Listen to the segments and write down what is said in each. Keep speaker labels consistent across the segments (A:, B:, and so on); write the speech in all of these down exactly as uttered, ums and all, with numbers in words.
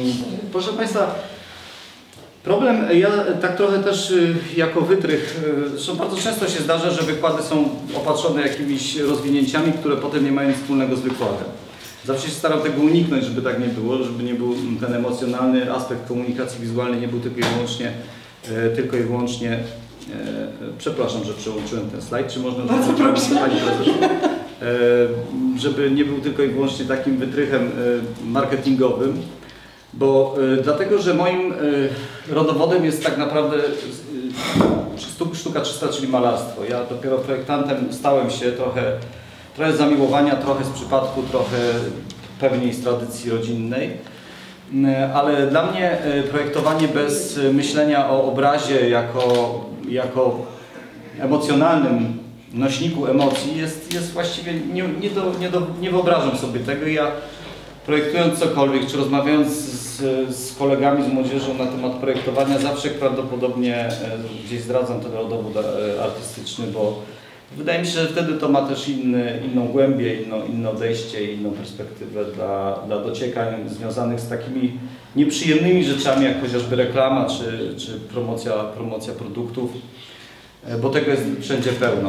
A: Proszę Państwa, problem, ja tak trochę też jako wytrych, zresztą bardzo często się zdarza, że wykłady są opatrzone jakimiś rozwinięciami, które potem nie mają nic wspólnego z wykładem. Zawsze się staram tego uniknąć, żeby tak nie było, żeby nie był ten emocjonalny aspekt komunikacji wizualnej, nie był tylko i wyłącznie, tylko i wyłącznie przepraszam, że przełączyłem ten slajd, czy można...
B: Bardzo proszę.
A: Pani prezes, żeby nie był tylko i wyłącznie takim wytrychem marketingowym, bo dlatego, że moim rodowodem jest tak naprawdę sztuka czysta, czyli malarstwo. Ja dopiero projektantem stałem się trochę, trochę z zamiłowania, trochę z przypadku, trochę pewniej z tradycji rodzinnej. Ale dla mnie projektowanie bez myślenia o obrazie jako, jako emocjonalnym nośniku emocji jest, jest właściwie, nie, nie, do, nie, do, nie wyobrażam sobie tego. Ja projektując cokolwiek, czy rozmawiając z, z kolegami, z młodzieżą na temat projektowania, zawsze prawdopodobnie gdzieś zdradzam ten rodowód artystyczny, bo wydaje mi się, że wtedy to ma też inny, inną głębię, inną, inne odejście, inną perspektywę dla, dla dociekań związanych z takimi nieprzyjemnymi rzeczami, jak chociażby reklama, czy, czy promocja, promocja produktów, bo tego jest wszędzie pełno.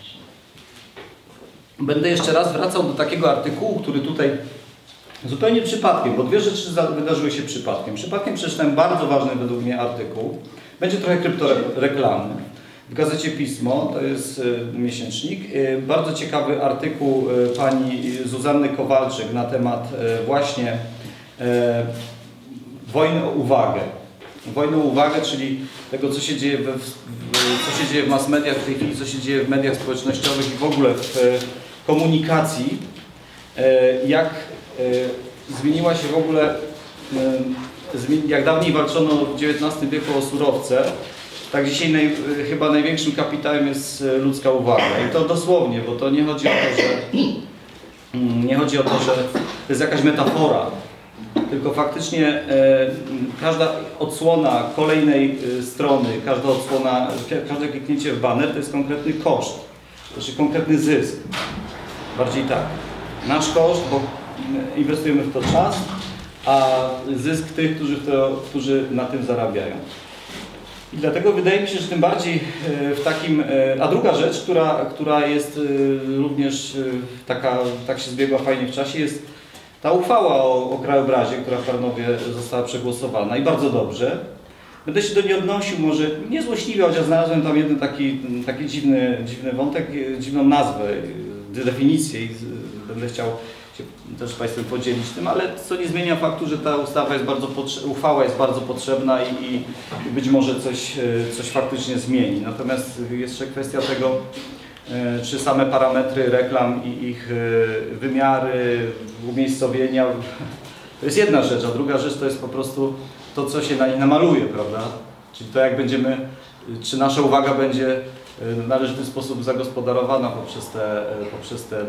A: Będę jeszcze raz wracał do takiego artykułu, który tutaj zupełnie przypadkiem, bo dwie rzeczy wydarzyły się przypadkiem. Przypadkiem przeczytałem bardzo ważny według mnie artykuł. Będzie trochę kryptoreklamny. W gazecie Pismo, to jest miesięcznik, bardzo ciekawy artykuł pani Zuzanny Kowalczyk na temat właśnie wojny o uwagę. Wojny o uwagę, czyli tego, co się dzieje, we, co się dzieje w mass mediach w tej chwili, co się dzieje w mediach społecznościowych i w ogóle w komunikacji, jak zmieniła się w ogóle, jak dawniej walczono w dziewiętnastym wieku o surowce, tak dzisiaj naj, chyba największym kapitałem jest ludzka uwaga. I to dosłownie, bo to nie chodzi o to, że nie chodzi o to, że to jest jakaś metafora, tylko faktycznie e, każda odsłona kolejnej e, strony, każda odsłona, każde kliknięcie w baner to jest konkretny koszt, to znaczy konkretny zysk. Bardziej tak. Nasz koszt, bo inwestujemy w to czas, a zysk tych, którzy, to, którzy na tym zarabiają. I dlatego wydaje mi się, że tym bardziej w takim... A druga rzecz, która, która jest również taka, tak się zbiegła fajnie w czasie, jest ta uchwała o, o krajobrazie, która w Tarnowie została przegłosowana i bardzo dobrze. Będę się do niej odnosił, może nie złośliwie, chociaż znalazłem tam jeden taki, taki dziwny, dziwny wątek, dziwną nazwę, definicję i będę chciał się też z Państwem podzielić tym, ale co nie zmienia faktu, że ta ustawa jest bardzo uchwała jest bardzo potrzebna i, i być może coś, coś faktycznie zmieni. Natomiast jest jeszcze kwestia tego, czy same parametry reklam i ich wymiary, umiejscowienia, to jest jedna rzecz, a druga rzecz to jest po prostu to, co się na nie namaluje, prawda? Czyli to, jak będziemy, czy nasza uwaga będzie w należyty sposób zagospodarowana poprzez te, poprzez te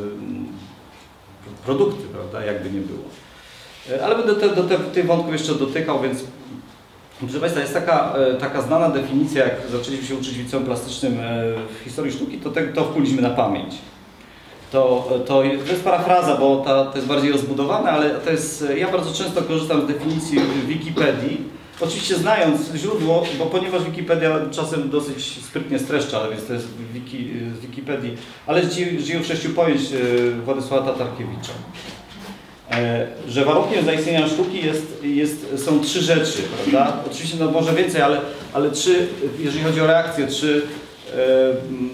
A: produkty, prawda? Jakby nie było. Ale będę te, do te, tych wątków jeszcze dotykał, więc proszę Państwa, jest taka, taka znana definicja, jak zaczęliśmy się uczyć w liceum plastycznym w historii sztuki, to te, to wkuliśmy na pamięć. To, to, to jest parafraza, bo ta, to jest bardziej rozbudowane, ale to jest, ja bardzo często korzystam z definicji Wikipedii, oczywiście znając źródło, bo ponieważ Wikipedia czasem dosyć sprytnie streszcza, więc to jest wiki, z Wikipedii, ale żyją w sześciu pojęć Władysława Tatarkiewicza. Że warunkiem zaistnienia sztuki jest, jest, są trzy rzeczy, prawda? Oczywiście no może więcej, ale, ale trzy, jeżeli chodzi o reakcję, trzy, e,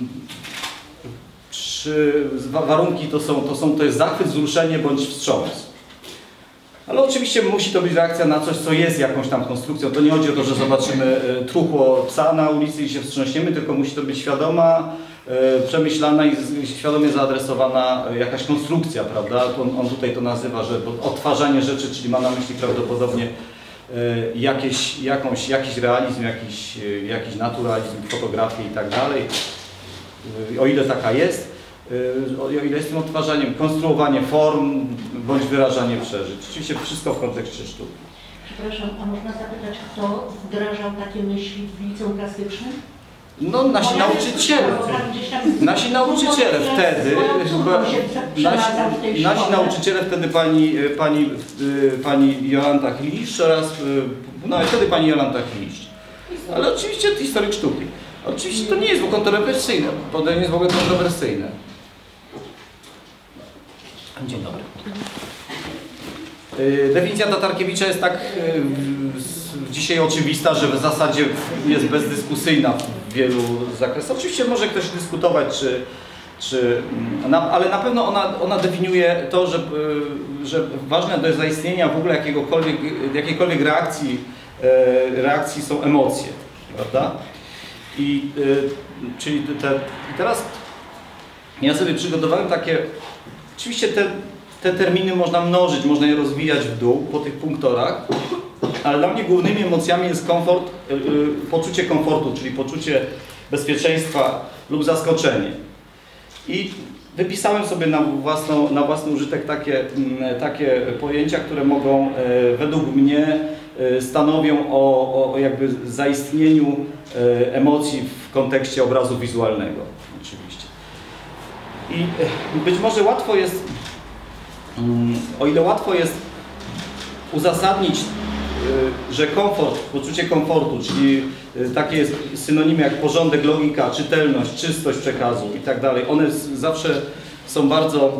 A: trzy warunki to są, to są, to jest zachwyt, wzruszenie bądź wstrząs. Ale oczywiście musi to być reakcja na coś, co jest jakąś tam konstrukcją. To nie chodzi o to, że zobaczymy truchło psa na ulicy i się wstrząśniemy, tylko musi to być świadoma, przemyślana i świadomie zaadresowana jakaś konstrukcja, prawda? On, on tutaj to nazywa, że odtwarzanie rzeczy, czyli ma na myśli prawdopodobnie jakieś, jakąś, jakiś realizm, jakiś, jakiś naturalizm, fotografię i tak dalej. O ile taka jest, o ile jest tym odtwarzaniem, konstruowanie form bądź wyrażanie przeżyć. Oczywiście wszystko w kontekście sztuki.
B: Przepraszam, a można zapytać, kto wdrażał takie myśli w liceum plastycznym?
A: No nasi nauczyciele, nasi nauczyciele wtedy, nasi, nasi nauczyciele wtedy pani, pani, pani Jolanta Chliszcz oraz, no wtedy pani Jolanta Chliszcz. Ale oczywiście to historyk sztuki. Oczywiście to nie jest kontrowersyjne, to nie jest w ogóle kontrowersyjne. Dzień dobry. Definicja Tatarkiewicza jest tak dzisiaj oczywista, że w zasadzie jest bezdyskusyjna w wielu zakresach. Oczywiście może ktoś dyskutować, czy, czy, ale na pewno ona, ona definiuje to, że, że ważne do zaistnienia w ogóle jakiegokolwiek, jakiejkolwiek reakcji, reakcji są emocje, prawda? I czyli te, i teraz ja sobie przygotowałem takie, oczywiście te Te terminy można mnożyć, można je rozwijać w dół po tych punktorach, ale dla mnie głównymi emocjami jest komfort, yy, poczucie komfortu, czyli poczucie bezpieczeństwa lub zaskoczenie. I wypisałem sobie na, własną, na własny użytek takie, yy, takie pojęcia, które mogą yy, według mnie yy, stanowią o, o jakby zaistnieniu yy, emocji w kontekście obrazu wizualnego, oczywiście. I yy, być może łatwo jest O ile łatwo jest uzasadnić, że komfort, poczucie komfortu, czyli takie jest synonimy jak porządek, logika, czytelność, czystość przekazu i tak dalej, one zawsze są bardzo,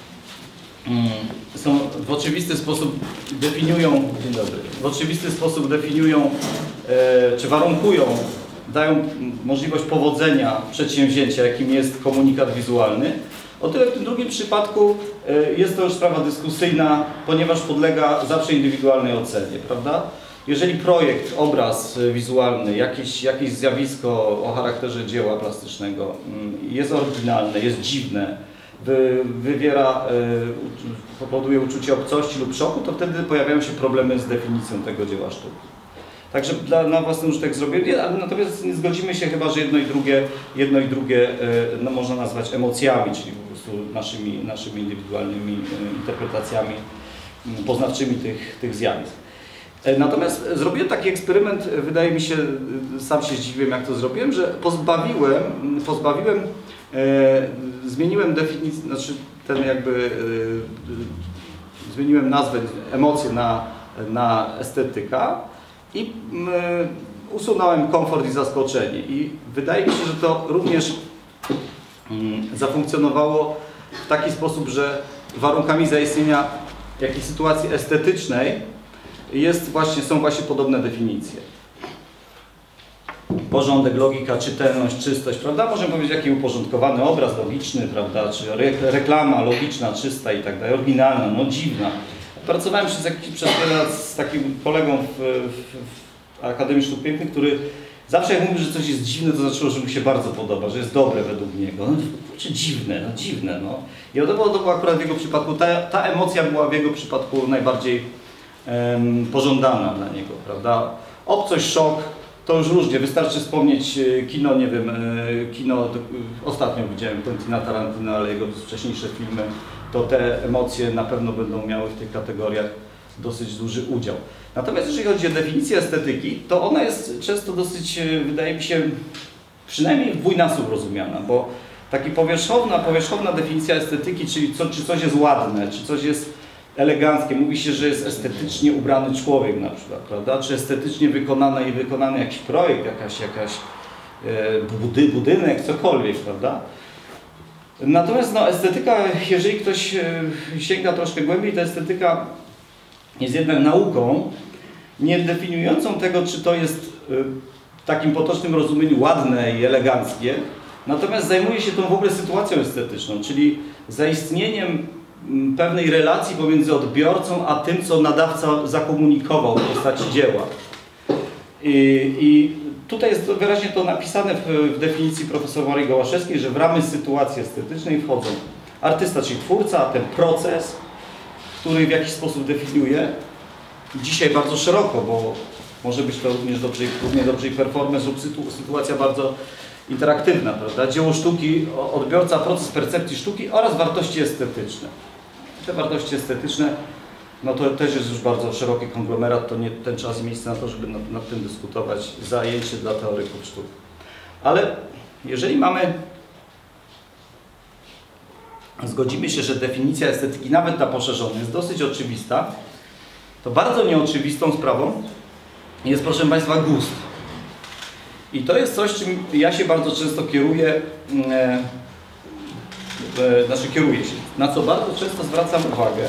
A: są w oczywisty sposób definiują, dzień dobry, w oczywisty sposób definiują, czy warunkują, dają możliwość powodzenia przedsięwzięcia, jakim jest komunikat wizualny. O tyle w tym drugim przypadku jest to już sprawa dyskusyjna, ponieważ podlega zawsze indywidualnej ocenie, prawda? Jeżeli projekt, obraz wizualny, jakieś, jakieś zjawisko o charakterze dzieła plastycznego jest oryginalne, jest dziwne, wy, wywiera, powoduje uczucie obcości lub szoku, to wtedy pojawiają się problemy z definicją tego dzieła sztuki. Także dla, na własny użytek zrobię, ale natomiast nie zgodzimy się chyba, że jedno i drugie, jedno i drugie no, można nazwać emocjami, czyli po prostu naszymi, naszymi indywidualnymi interpretacjami poznawczymi tych, tych zjawisk. Natomiast zrobiłem taki eksperyment, wydaje mi się, sam się zdziwiłem, jak to zrobiłem, że pozbawiłem, pozbawiłem e, zmieniłem definicję, znaczy ten jakby, e, zmieniłem nazwę, emocje na, na estetyka. I y, usunąłem komfort i zaskoczenie. I wydaje mi się, że to również y, zafunkcjonowało w taki sposób, że warunkami zaistnienia jakiejś sytuacji estetycznej jest właśnie, są właśnie podobne definicje. Porządek, logika, czytelność, czystość, prawda? Możemy powiedzieć, jaki uporządkowany obraz logiczny, prawda? Czy re reklama logiczna, czysta i tak dalej, oryginalna, no dziwna. Pracowałem przez, jakiś, przez wiele lat z takim kolegą w, w, w Akademii Sztuk Pięknych, który zawsze jak mówił, że coś jest dziwne, to znaczyło, że mu się bardzo podoba, że jest dobre według niego. No, czy dziwne, no dziwne, no. I to było, to było akurat w jego przypadku, ta, ta emocja była w jego przypadku najbardziej em, pożądana dla niego, prawda? Obcość, szok, to już różnie, wystarczy wspomnieć kino, nie wiem, kino, ostatnio widziałem Quentina Tarantino, ale jego wcześniejsze filmy, to te emocje na pewno będą miały w tych kategoriach dosyć duży udział. Natomiast jeżeli chodzi o definicję estetyki, to ona jest często dosyć, wydaje mi się, przynajmniej w dwójnasób rozumiana, bo taka powierzchowna, powierzchowna definicja estetyki, czyli co, czy coś jest ładne, czy coś jest eleganckie, mówi się, że jest estetycznie ubrany człowiek na przykład, prawda? Czy estetycznie wykonany i wykonany jakiś projekt, jakaś, jakaś e, budy, budynek, cokolwiek, prawda? Natomiast no, estetyka, jeżeli ktoś sięga troszkę głębiej, to estetyka jest jednak nauką, nie definiującą tego, czy to jest w takim potocznym rozumieniu ładne i eleganckie, natomiast zajmuje się tą w ogóle sytuacją estetyczną, czyli zaistnieniem pewnej relacji pomiędzy odbiorcą a tym, co nadawca zakomunikował w postaci dzieła. I, i tutaj jest wyraźnie to napisane w, w definicji profesor Marii Gołaszewskiej, że w ramy sytuacji estetycznej wchodzą artysta, czyli twórca, ten proces, który w jakiś sposób definiuje. Dzisiaj bardzo szeroko, bo może być to również dobrze, równie dobrze i performance lub sytu, sytuacja bardzo interaktywna, prawda? Dzieło sztuki, odbiorca, proces percepcji sztuki oraz wartości estetyczne. Te wartości estetyczne, no to też jest już bardzo szeroki konglomerat, to nie ten czas i miejsce na to, żeby nad, nad tym dyskutować, zajęcie dla teoryków sztuki. Ale jeżeli mamy, zgodzimy się, że definicja estetyki, nawet ta poszerzona, jest dosyć oczywista, to bardzo nieoczywistą sprawą jest, proszę Państwa, gust. I to jest coś, czym ja się bardzo często kieruję, e, e, znaczy kieruję się, na co bardzo często zwracam uwagę.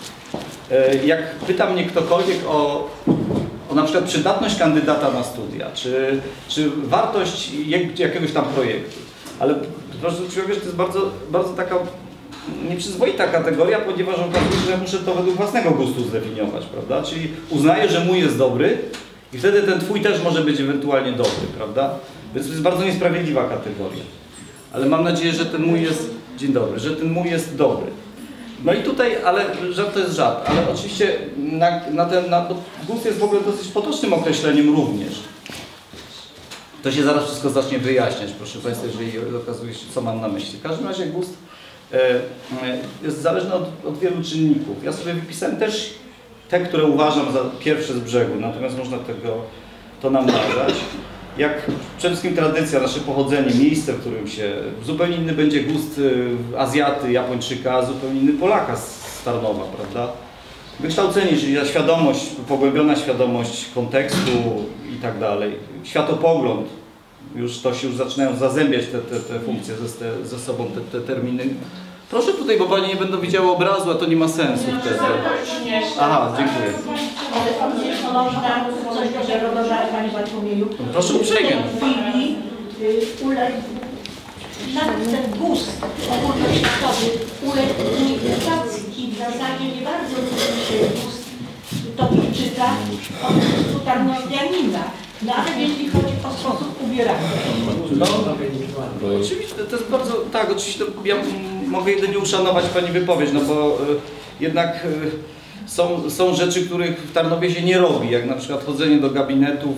A: E, jak pyta mnie ktokolwiek o, o na przykład przydatność kandydata na studia, czy, czy wartość jak, jakiegoś tam projektu, ale proszę uwagę, że to jest bardzo, bardzo taka nieprzyzwoita kategoria, ponieważ okazuje się, że muszę to według własnego gustu zdefiniować, prawda? Czyli uznaję, że mój jest dobry i wtedy ten twój też może być ewentualnie dobry, prawda? Więc to jest bardzo niesprawiedliwa kategoria. Ale mam nadzieję, że ten mój jest, dzień dobry, że ten mój jest dobry. No i tutaj, ale żart to jest żart, ale oczywiście na, na ten, na, gust jest w ogóle dosyć potocznym określeniem również. To się zaraz wszystko zacznie wyjaśniać, proszę Państwa, jeżeli okazuje się, co mam na myśli. W każdym razie gust jest zależny od, od wielu czynników. Ja sobie wypisałem też te, które uważam za pierwsze z brzegu, natomiast można tego to namnażać. Jak przede wszystkim tradycja, nasze pochodzenie, miejsce, w którym się... Zupełnie inny będzie gust Azjaty, Japończyka, a zupełnie inny Polaka z Tarnowa, prawda? Wykształcenie, czyli ta świadomość, pogłębiona świadomość kontekstu i tak dalej. Światopogląd, już to się już zaczynają zazębiać te, te, te funkcje ze, ze sobą, te, te terminy. Proszę tutaj, bo Pani nie będą widziały obrazu, a to nie ma sensu wtedy. Aha, dziękuję.
B: Ale Pan można coś dobrego dodać, Panie Bartłomieju.
A: Proszę uprzejmie.
B: W tej chwili uległ, nawet ten gust ogólnoświatowy uległ unifikacji i w zasadzie nie bardzo lubi się gust Tokijczyka od gustu Tarnowianina. No ale jeśli chodzi o sposób ubierania.
A: No, oczywiście, to jest bardzo, tak, oczywiście ja mogę jedynie uszanować Pani wypowiedź, no bo y, jednak y, są, są rzeczy, których w Tarnowie się nie robi, jak na przykład chodzenie do gabinetów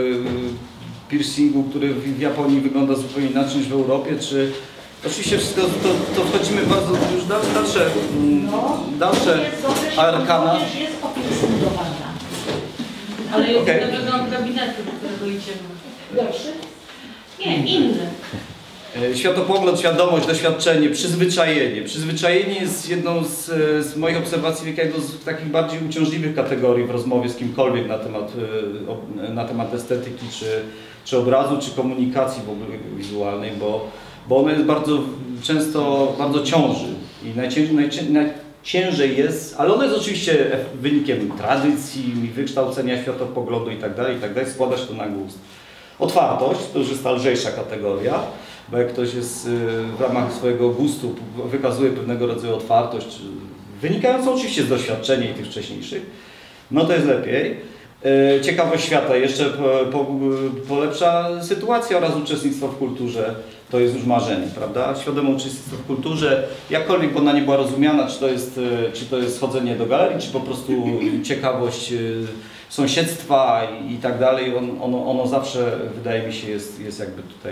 A: y, piercingu, który w, w Japonii wygląda zupełnie inaczej niż w Europie, czy oczywiście wszystko, to, to wchodzimy bardzo już dalsze, dalsze,
B: No,
A: dalsze arkana.
B: jest opiercingowana.
C: Ale jest
A: Okay.
C: okay. wygląd gabinetu, do którego idziemy.
B: Gorszy?
C: Nie, inny.
A: Światopogląd, świadomość, doświadczenie, przyzwyczajenie. Przyzwyczajenie jest jedną z, z moich obserwacji jedną z takich bardziej uciążliwych kategorii w rozmowie z kimkolwiek na temat, na temat estetyki, czy, czy obrazu, czy komunikacji w ogóle wizualnej, bo, bo ono jest bardzo często, bardzo ciąży i najciężej, najciężej, najciężej jest, ale ono jest oczywiście wynikiem tradycji, wykształcenia, światopoglądu i tak dalej, i tak dalej, składać to na gust. Otwartość, to już jest ta lżejsza kategoria, bo jak ktoś jest w ramach swojego gustu, wykazuje pewnego rodzaju otwartość, wynikającą oczywiście z doświadczenia i tych wcześniejszych, no to jest lepiej. Ciekawość świata jeszcze po, po, polepsza sytuację oraz uczestnictwo w kulturze, to jest już marzenie, prawda? Świadome uczestnictwo w kulturze, jakkolwiek ona nie była rozumiana, czy to jest, czy to jest chodzenie do galerii, czy po prostu ciekawość sąsiedztwa i, i tak dalej, on, ono, ono zawsze, wydaje mi się, jest, jest jakby tutaj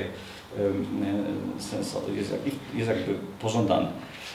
A: sensowne, jest, jest jakby pożądane.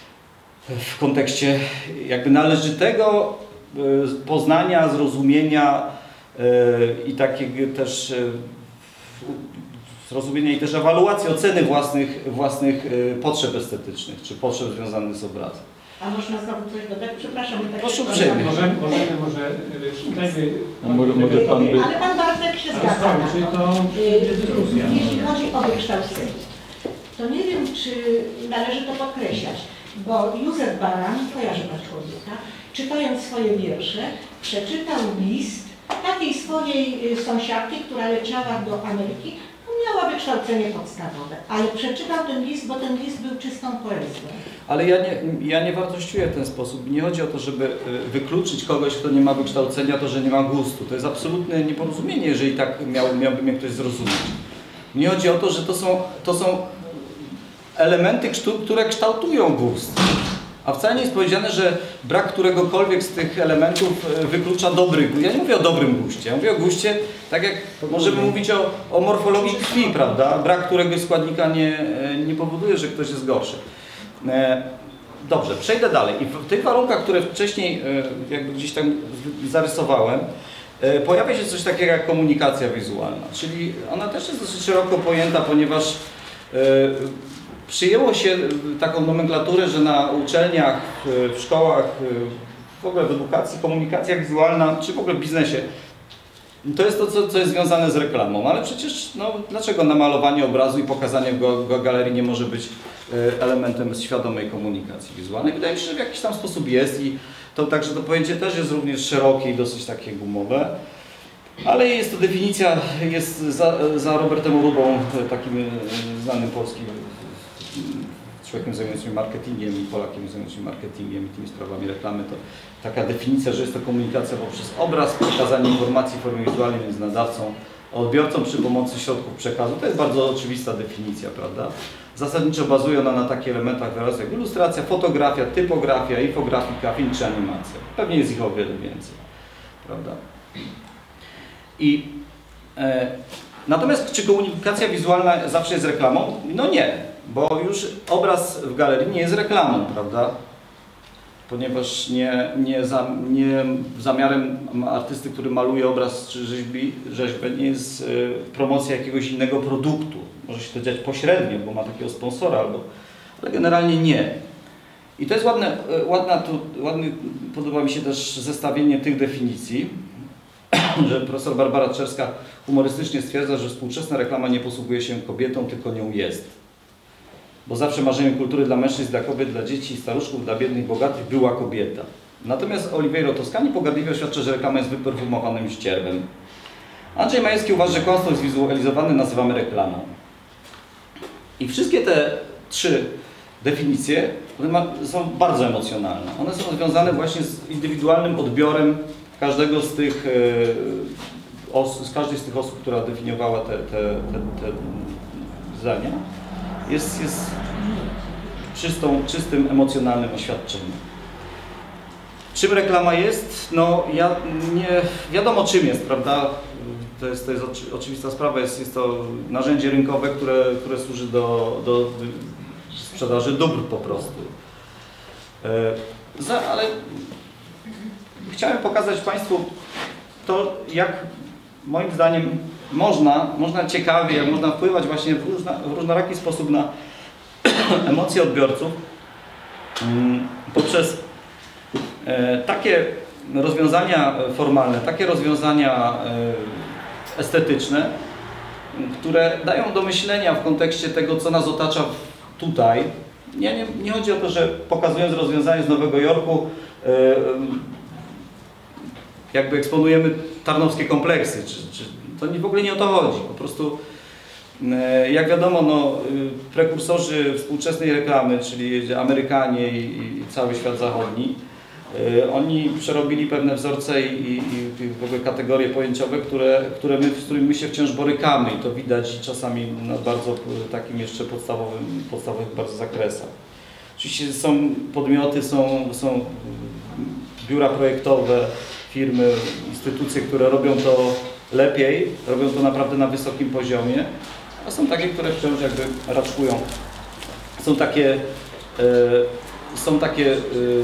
A: W kontekście jakby należytego poznania, zrozumienia i takiego też zrozumienia i też ewaluacji, oceny własnych, własnych potrzeb estetycznych, czy potrzeb związanych z obrazem.
B: A można znowu coś dodać? Przepraszam, tak
A: proszę uprzejmie.
D: Możemy, możemy, może dajmy...
E: Może, może pan by...
B: Ale Pan Bartek się zgadza na
D: czyli
B: to.
D: to jest dyskusja.
B: Jeśli chodzi o wykształcenie, to nie wiem, czy należy to podkreślać, bo Józef Baran, kojarzy Pan człowieka, czytając swoje wiersze, przeczytał list takiej swojej sąsiadki, która leciała do Ameryki. Miała wykształcenie podstawowe, ale przeczytał ten list, bo ten list był czystą poezją.
A: Ale ja nie, ja nie wartościuję w ten sposób. Nie chodzi o to, żeby wykluczyć kogoś, kto nie ma wykształcenia, to, że nie ma gustu. To jest absolutne nieporozumienie, jeżeli tak miał, miałby mnie ktoś zrozumieć. Nie chodzi o to, że to są, to są elementy, które kształtują gust. A wcale nie jest powiedziane, że brak któregokolwiek z tych elementów wyklucza dobry gust. Ja nie mówię o dobrym guście, ja mówię o guście, tak jak możemy mówić o, o morfologii krwi, prawda? Brak któregoś składnika nie, nie powoduje, że ktoś jest gorszy. Dobrze, przejdę dalej. I w tych warunkach, które wcześniej jakby gdzieś tam zarysowałem, pojawia się coś takiego jak komunikacja wizualna, czyli ona też jest dosyć szeroko pojęta, ponieważ przyjęło się taką nomenklaturę, że na uczelniach, w szkołach, w ogóle w edukacji komunikacja wizualna, czy w ogóle w biznesie, to jest to, co, co jest związane z reklamą, ale przecież no, dlaczego namalowanie obrazu i pokazanie go, go galerii nie może być elementem świadomej komunikacji wizualnej? Wydaje mi się, że w jakiś tam sposób jest i to także to pojęcie też jest również szerokie i dosyć takie gumowe, ale jest to definicja, jest za, za Robertem Urubą, takim znanym polskim człowiekiem zajmującym się marketingiem i Polakiem zajmującym się marketingiem i tymi sprawami reklamy, to taka definicja, że jest to komunikacja poprzez obraz, przekazanie informacji w formie wizualnej między nadawcą a odbiorcą przy pomocy środków przekazu. To jest bardzo oczywista definicja, prawda? Zasadniczo bazuje ona na takich elementach wyrazu jak ilustracja, fotografia, typografia, infografika, film czy animacja. Pewnie jest ich o wiele więcej, prawda? I e, natomiast czy komunikacja wizualna zawsze jest reklamą? No nie, bo już obraz w galerii nie jest reklamą, prawda? Ponieważ nie, nie, za, nie zamiarem artysty, który maluje obraz czy rzeźbi, rzeźbę, nie jest y, promocja jakiegoś innego produktu. Może się to dziać pośrednio, bo ma takiego sponsora, albo, ale generalnie nie. I to jest ładne, ładna, tu, ładny, podoba mi się też zestawienie tych definicji, że profesor Barbara Czerska humorystycznie stwierdza, że współczesna reklama nie posługuje się kobietą, tylko nią jest. Bo zawsze marzeniem kultury dla mężczyzn, dla kobiet, dla dzieci i staruszków, dla biednych, bogatych była kobieta. Natomiast Oliveiro Toscani pogardliwie oświadcza, że reklama jest wyperfumowanym ścierwem. Andrzej Majewski uważa, że kłamstwo zwizualizowane nazywamy reklamą. I wszystkie te trzy definicje one ma, są bardzo emocjonalne. One są związane właśnie z indywidualnym odbiorem każdego z tych e, os, z każdej z tych osób, która definiowała te, te, te, te zdania. Jest, jest czystą, czystym, emocjonalnym oświadczeniem. Czym reklama jest? No, ja nie wiadomo czym jest, prawda? To jest, to jest oczy, oczywista sprawa, jest, jest to narzędzie rynkowe, które, które służy do, do sprzedaży dóbr po prostu. Za, ale chciałem pokazać Państwu to, jak moim zdaniem można, można ciekawie, jak można wpływać właśnie w, różna, w różnoraki sposób na emocje odbiorców poprzez takie rozwiązania formalne, takie rozwiązania estetyczne, które dają do myślenia w kontekście tego, co nas otacza tutaj. Nie, nie, nie chodzi o to, że pokazując rozwiązanie z Nowego Jorku, jakby eksponujemy tarnowskie kompleksy, czy, czy, to w ogóle nie o to chodzi. Po prostu, jak wiadomo, no, prekursorzy współczesnej reklamy, czyli Amerykanie i, i cały świat zachodni, oni przerobili pewne wzorce i, i w ogóle kategorie pojęciowe, które, które my, z którymi my się wciąż borykamy i to widać czasami na bardzo takim jeszcze podstawowym, podstawowych bardzo zakresach. Oczywiście są podmioty, są, są biura projektowe, firmy, instytucje, które robią to lepiej, robią to naprawdę na wysokim poziomie, a są takie, które wciąż jakby raczkują. Są takie, e, są takie e,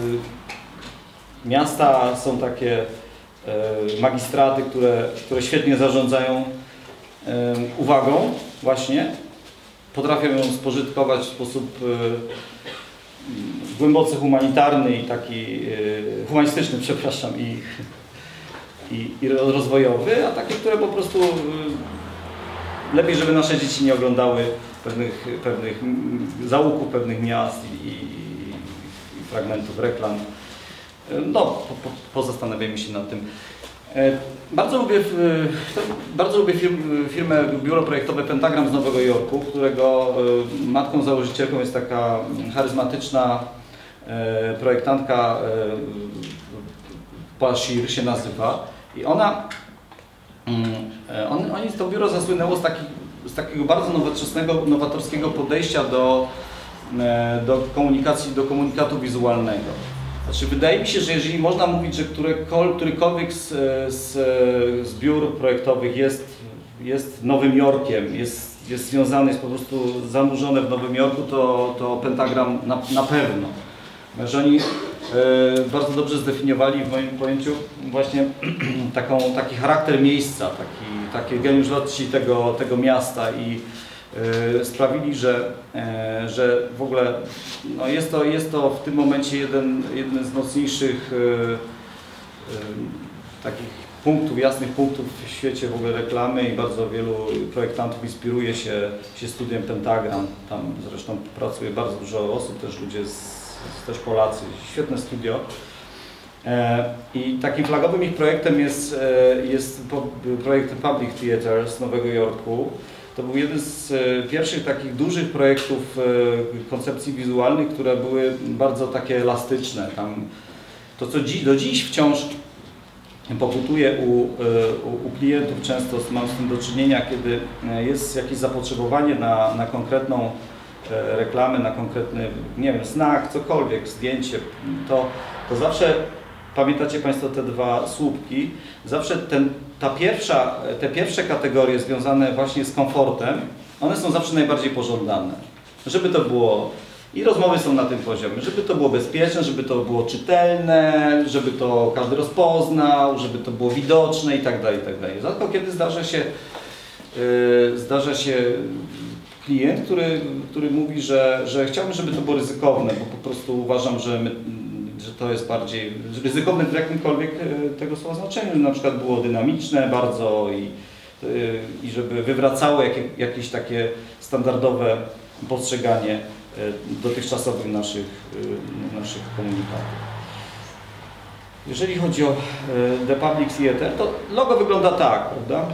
A: miasta, są takie e, magistraty, które, które świetnie zarządzają e, uwagą właśnie, potrafią ją spożytkować w sposób e, głęboce humanitarny i taki e, humanistyczny, przepraszam, i, i, i rozwojowy, a takie, które po prostu e, lepiej, żeby nasze dzieci nie oglądały pewnych, pewnych zaułków, pewnych miast i, i, i fragmentów reklam. No, po, po, pozastanawiajmy się nad tym. E, bardzo lubię, to, bardzo lubię firm, firmę, biuro projektowe Pentagram z Nowego Jorku, którego e, matką założycielką jest taka charyzmatyczna e, projektantka e, Bashir się nazywa. I ona, e, on, oni, to biuro zasłynęło z, taki, z takiego bardzo nowoczesnego, nowatorskiego podejścia do, e, do komunikacji, do komunikatu wizualnego. Znaczy, wydaje mi się, że jeżeli można mówić, że którykolwiek z, z, z biur projektowych jest, jest Nowym Jorkiem, jest, jest związany, jest po prostu zanurzony w Nowym Jorku, to, to Pentagram na, na pewno. Że oni bardzo dobrze zdefiniowali w moim pojęciu właśnie taką, taki charakter miejsca, taki, takie geniusz loci tego, tego miasta i sprawili, że, że w ogóle no jest, to, jest to w tym momencie jeden, jeden z mocniejszych takich punktów, jasnych punktów w świecie w ogóle reklamy i bardzo wielu projektantów inspiruje się, się studiem Pentagram. Tam zresztą pracuje bardzo dużo osób, też ludzie, z, też Polacy, świetne studio. I takim flagowym ich projektem jest, jest projekt Public Theater z Nowego Jorku. To był jeden z pierwszych takich dużych projektów koncepcji wizualnych, które były bardzo takie elastyczne. Tam to, co dzi do dziś wciąż pokutuje u, u, u klientów, często mam z tym do czynienia, kiedy jest jakieś zapotrzebowanie na, na konkretną reklamę, na konkretny, nie wiem, znak, cokolwiek, zdjęcie, to, to zawsze, pamiętacie Państwo te dwa słupki, zawsze ten, ta pierwsza, te pierwsze kategorie związane właśnie z komfortem, one są zawsze najbardziej pożądane. Żeby to było, i rozmowy są na tym poziomie, żeby to było bezpieczne, żeby to było czytelne, żeby to każdy rozpoznał, żeby to było widoczne i tak dalej, i tak dalej. Rzadko kiedy zdarza się, yy, zdarza się klient, który, który mówi, że, że chciałbym, żeby to było ryzykowne, bo po prostu uważam, że, my, że to jest bardziej ryzykowne w jakimkolwiek tego słowa znaczeniu, na przykład było dynamiczne bardzo i, yy, i żeby wywracało jakie, jakieś takie standardowe postrzeganie dotychczasowych naszych, naszych komunikatów. Jeżeli chodzi o The Public Theater, to logo wygląda tak, prawda?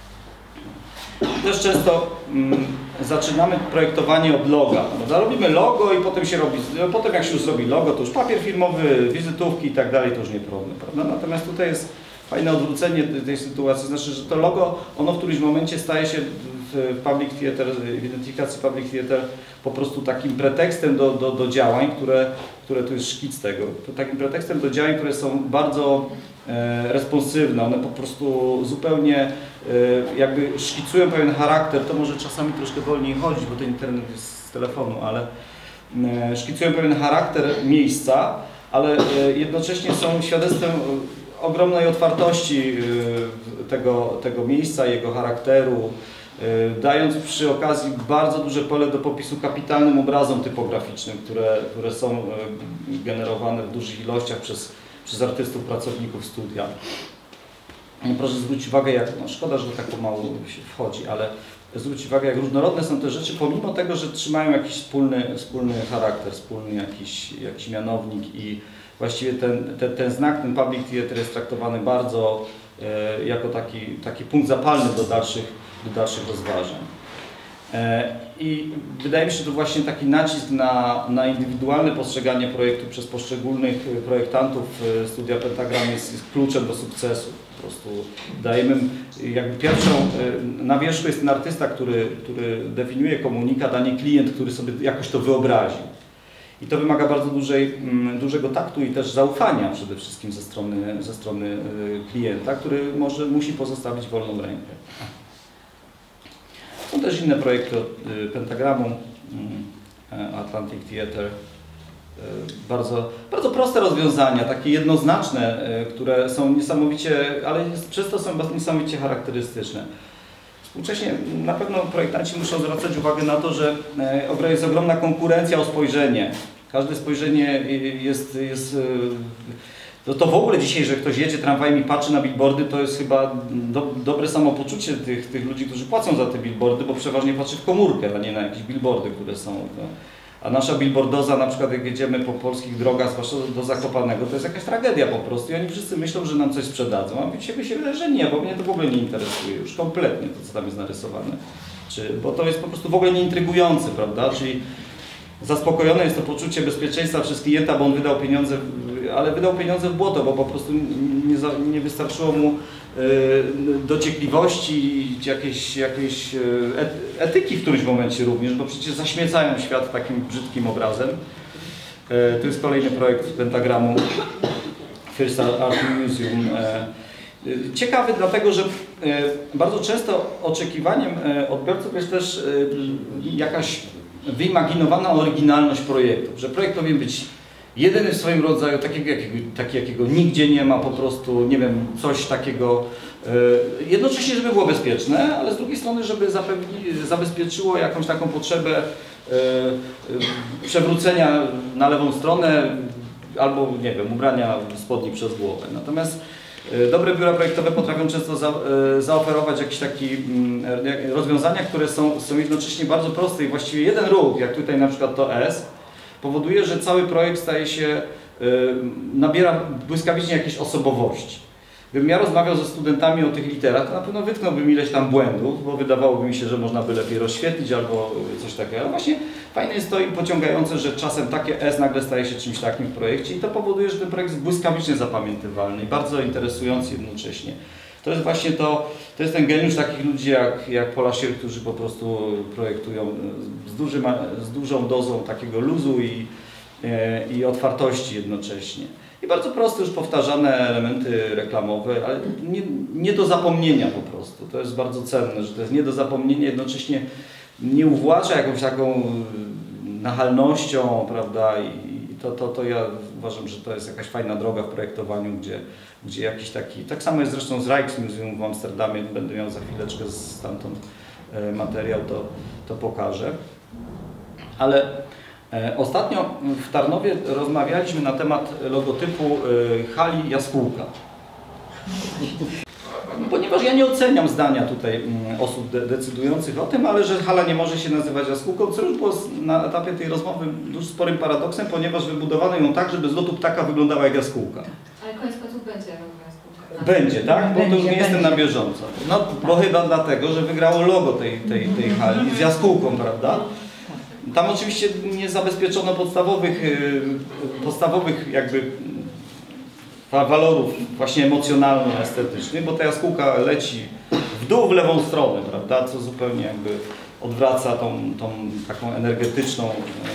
A: Też często mm, zaczynamy projektowanie od loga. Prawda? Robimy logo i potem się robi, potem jak się już zrobi logo, to już papier filmowy, wizytówki i tak dalej, to już nie problem, prawda? Natomiast tutaj jest fajne odwrócenie tej sytuacji, znaczy, że to logo, ono w którymś momencie staje się w Public Theater, w identyfikacji Public Theater po prostu takim pretekstem do, do, do działań, które, które tu jest szkic tego, to takim pretekstem do działań, które są bardzo e, responsywne, one po prostu zupełnie e, jakby szkicują pewien charakter, to może czasami troszkę wolniej chodzić, bo ten internet jest z telefonu, ale e, szkicują pewien charakter miejsca, ale e, jednocześnie są świadectwem ogromnej otwartości tego, tego miejsca, jego charakteru, dając przy okazji bardzo duże pole do popisu kapitalnym obrazom typograficznym, które, które są generowane w dużych ilościach przez, przez artystów, pracowników studia. Proszę zwrócić uwagę, jak, no szkoda, że tak pomału się wchodzi, ale zwrócić uwagę, jak różnorodne są te rzeczy, pomimo tego, że trzymają jakiś wspólny, wspólny charakter, wspólny jakiś, jakiś mianownik i właściwie ten, ten, ten znak, ten Public Theater jest traktowany bardzo e, jako taki, taki punkt zapalny do dalszych, do dalszych rozważań. E, I wydaje mi się, że to właśnie taki nacisk na, na indywidualne postrzeganie projektu przez poszczególnych projektantów studia Pentagram jest, jest kluczem do sukcesu. Po prostu dajemy jakby pierwszą, na wierzchu jest ten artysta, który, który definiuje komunikat, a nie klient, który sobie jakoś to wyobraził. I to wymaga bardzo dużej, dużego taktu i też zaufania przede wszystkim ze strony, ze strony klienta, który może, musi pozostawić wolną rękę. Są też inne projekty od Pentagramu, Atlantic Theater. Bardzo, bardzo proste rozwiązania, takie jednoznaczne, które są niesamowicie, ale przez to są niesamowicie charakterystyczne. Współcześnie na pewno projektanci muszą zwracać uwagę na to, że jest ogromna konkurencja o spojrzenie. Każde spojrzenie jest, jest to, to w ogóle dzisiaj, że ktoś jedzie tramwajem i patrzy na billboardy, to jest chyba do, dobre samopoczucie tych, tych ludzi, którzy płacą za te billboardy, bo przeważnie patrzy w komórkę, a nie na jakieś billboardy, które są. No. A nasza billboardoza, na przykład jak jedziemy po polskich drogach, zwłaszcza do Zakopanego, to jest jakaś tragedia po prostu i oni wszyscy myślą, że nam coś sprzedadzą, a mi się wydaje, że nie, bo mnie to w ogóle nie interesuje już kompletnie to, co tam jest narysowane. Czy, bo to jest po prostu w ogóle nieintrygujące, prawda? Czyli zaspokojone jest to poczucie bezpieczeństwa przez klienta, bo on wydał pieniądze, ale wydał pieniądze w błoto, bo po prostu nie, za, nie wystarczyło mu y, dociekliwości, jakiejś, jakiejś etyki w którymś momencie również, bo przecież zaśmiecają świat takim brzydkim obrazem. Y, to jest kolejny projekt Pentagramu, First Art Museum. Y, ciekawy dlatego, że y, bardzo często oczekiwaniem odbiorców jest też y, jakaś wyimaginowana oryginalność projektu, że projekt powinien być jedyny w swoim rodzaju, takiego jakiego, taki, jakiego nigdzie nie ma, po prostu, nie wiem, coś takiego, yy, jednocześnie, żeby było bezpieczne, ale z drugiej strony, żeby zapewni, zabezpieczyło jakąś taką potrzebę yy, yy, przewrócenia na lewą stronę albo, nie wiem, ubrania spodni przez głowę. Natomiast yy, dobre biura projektowe potrafią często za, yy, zaoferować jakieś takie yy, rozwiązania, które są, są jednocześnie bardzo proste i właściwie jeden ruch, jak tutaj na przykład to S, powoduje, że cały projekt staje się, yy, nabiera błyskawicznie jakiejś osobowości. Gdybym ja rozmawiał ze studentami o tych literach, to na pewno wytknąłbym ileś tam błędów, bo wydawałoby mi się, że można by lepiej rozświetlić albo coś takiego. Ale właśnie fajne jest to i pociągające, że czasem takie S nagle staje się czymś takim w projekcie i to powoduje, że ten projekt jest błyskawicznie zapamiętywalny i bardzo interesujący jednocześnie. To jest właśnie to, to jest ten geniusz takich ludzi jak, jak Paula Scher, którzy po prostu projektują z, dużym, z dużą dozą takiego luzu i, e, i otwartości jednocześnie. I bardzo proste, już powtarzane elementy reklamowe, ale nie, nie do zapomnienia po prostu. To jest bardzo cenne, że to jest nie do zapomnienia, jednocześnie nie uwłacza jakąś taką nachalnością, prawda? I, To, to, to ja uważam, że to jest jakaś fajna droga w projektowaniu, gdzie, gdzie jakiś taki, tak samo jest zresztą z Rijksmuseum w Amsterdamie, będę miał za chwileczkę stamtąd e, materiał, to, to pokażę. Ale e, ostatnio w Tarnowie rozmawialiśmy na temat logotypu e, hali Jaskółka. Ponieważ ja nie oceniam zdania tutaj osób de decydujących o tym, ale że hala nie może się nazywać jaskółką, co już było na etapie tej rozmowy dość sporym paradoksem, ponieważ wybudowano ją tak, żeby z lotu ptaka wyglądała jak jaskółka.
E: Ale koniec końców będzie jaskółka.
A: Będzie, tak? Bo to już nie
B: Będzie,
A: jestem
B: będzie.
A: na bieżąco. No, bo chyba dlatego, że wygrało logo tej, tej, tej hali z jaskółką, prawda? Tam oczywiście nie zabezpieczono podstawowych, podstawowych jakby walorów właśnie emocjonalno-estetycznych, bo ta jaskółka leci w dół, w lewą stronę, prawda, co zupełnie jakby odwraca tą, tą taką energetyczną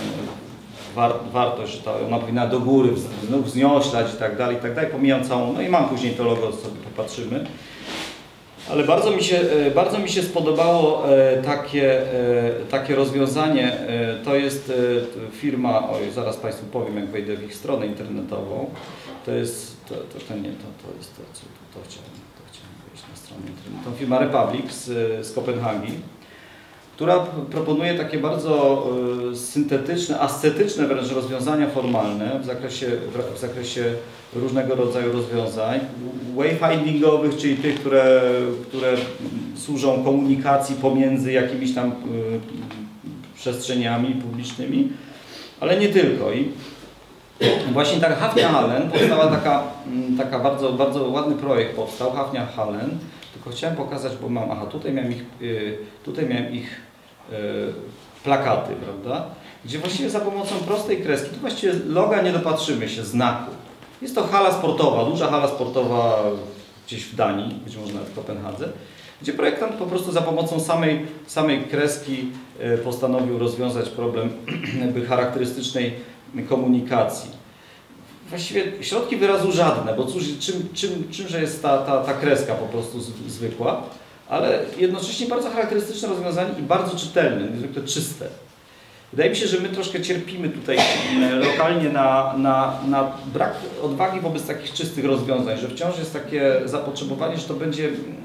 A: war wartość, że ta, ona powinna do góry wznioślać i tak dalej, i tak dalej, pomijam całą, no i mam później to logo, sobie popatrzymy. Ale bardzo mi się, bardzo mi się spodobało takie, takie rozwiązanie. To jest firma, oj, zaraz Państwu powiem, jak wejdę w ich stronę internetową. To jest, to, to, to nie, to, to jest to, co to, to chciałem, to chciałem wejść na stronę internetową. Firma Republic z, z Kopenhagi, która proponuje takie bardzo syntetyczne, ascetyczne wręcz rozwiązania formalne w zakresie, w zakresie różnego rodzaju rozwiązań, wayfindingowych, czyli tych, które, które służą komunikacji pomiędzy jakimiś tam przestrzeniami publicznymi, ale nie tylko. I właśnie tak Hafnia Hallen powstała taka, taka bardzo, bardzo ładny projekt powstał, Hafnia Hallen, tylko chciałem pokazać, bo mam, aha, tutaj miałem ich, tutaj miałem ich plakaty, prawda, gdzie właściwie za pomocą prostej kreski, tu właściwie loga nie dopatrzymy się, znaku. Jest to hala sportowa, duża hala sportowa gdzieś w Danii, być może nawet w Kopenhadze, gdzie projektant po prostu za pomocą samej, samej kreski postanowił rozwiązać problem jakby charakterystycznej komunikacji. Właściwie środki wyrazu żadne, bo cóż, czym, czym, czymże jest ta, ta, ta kreska po prostu zwykła, ale jednocześnie bardzo charakterystyczne rozwiązanie i bardzo czytelne, niezwykle czyste. Wydaje mi się, że my troszkę cierpimy tutaj lokalnie na, na, na brak odwagi wobec takich czystych rozwiązań, że wciąż jest takie zapotrzebowanie, że to będzie...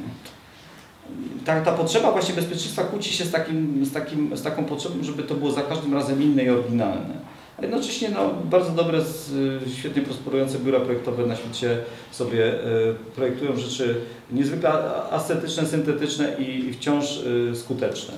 A: Ta, ta potrzeba właśnie bezpieczeństwa kłóci się z, takim, z, takim, z taką potrzebą, żeby to było za każdym razem inne i oryginalne. A jednocześnie no, bardzo dobre, świetnie prosperujące biura projektowe na świecie sobie projektują rzeczy niezwykle ascetyczne, syntetyczne i wciąż skuteczne.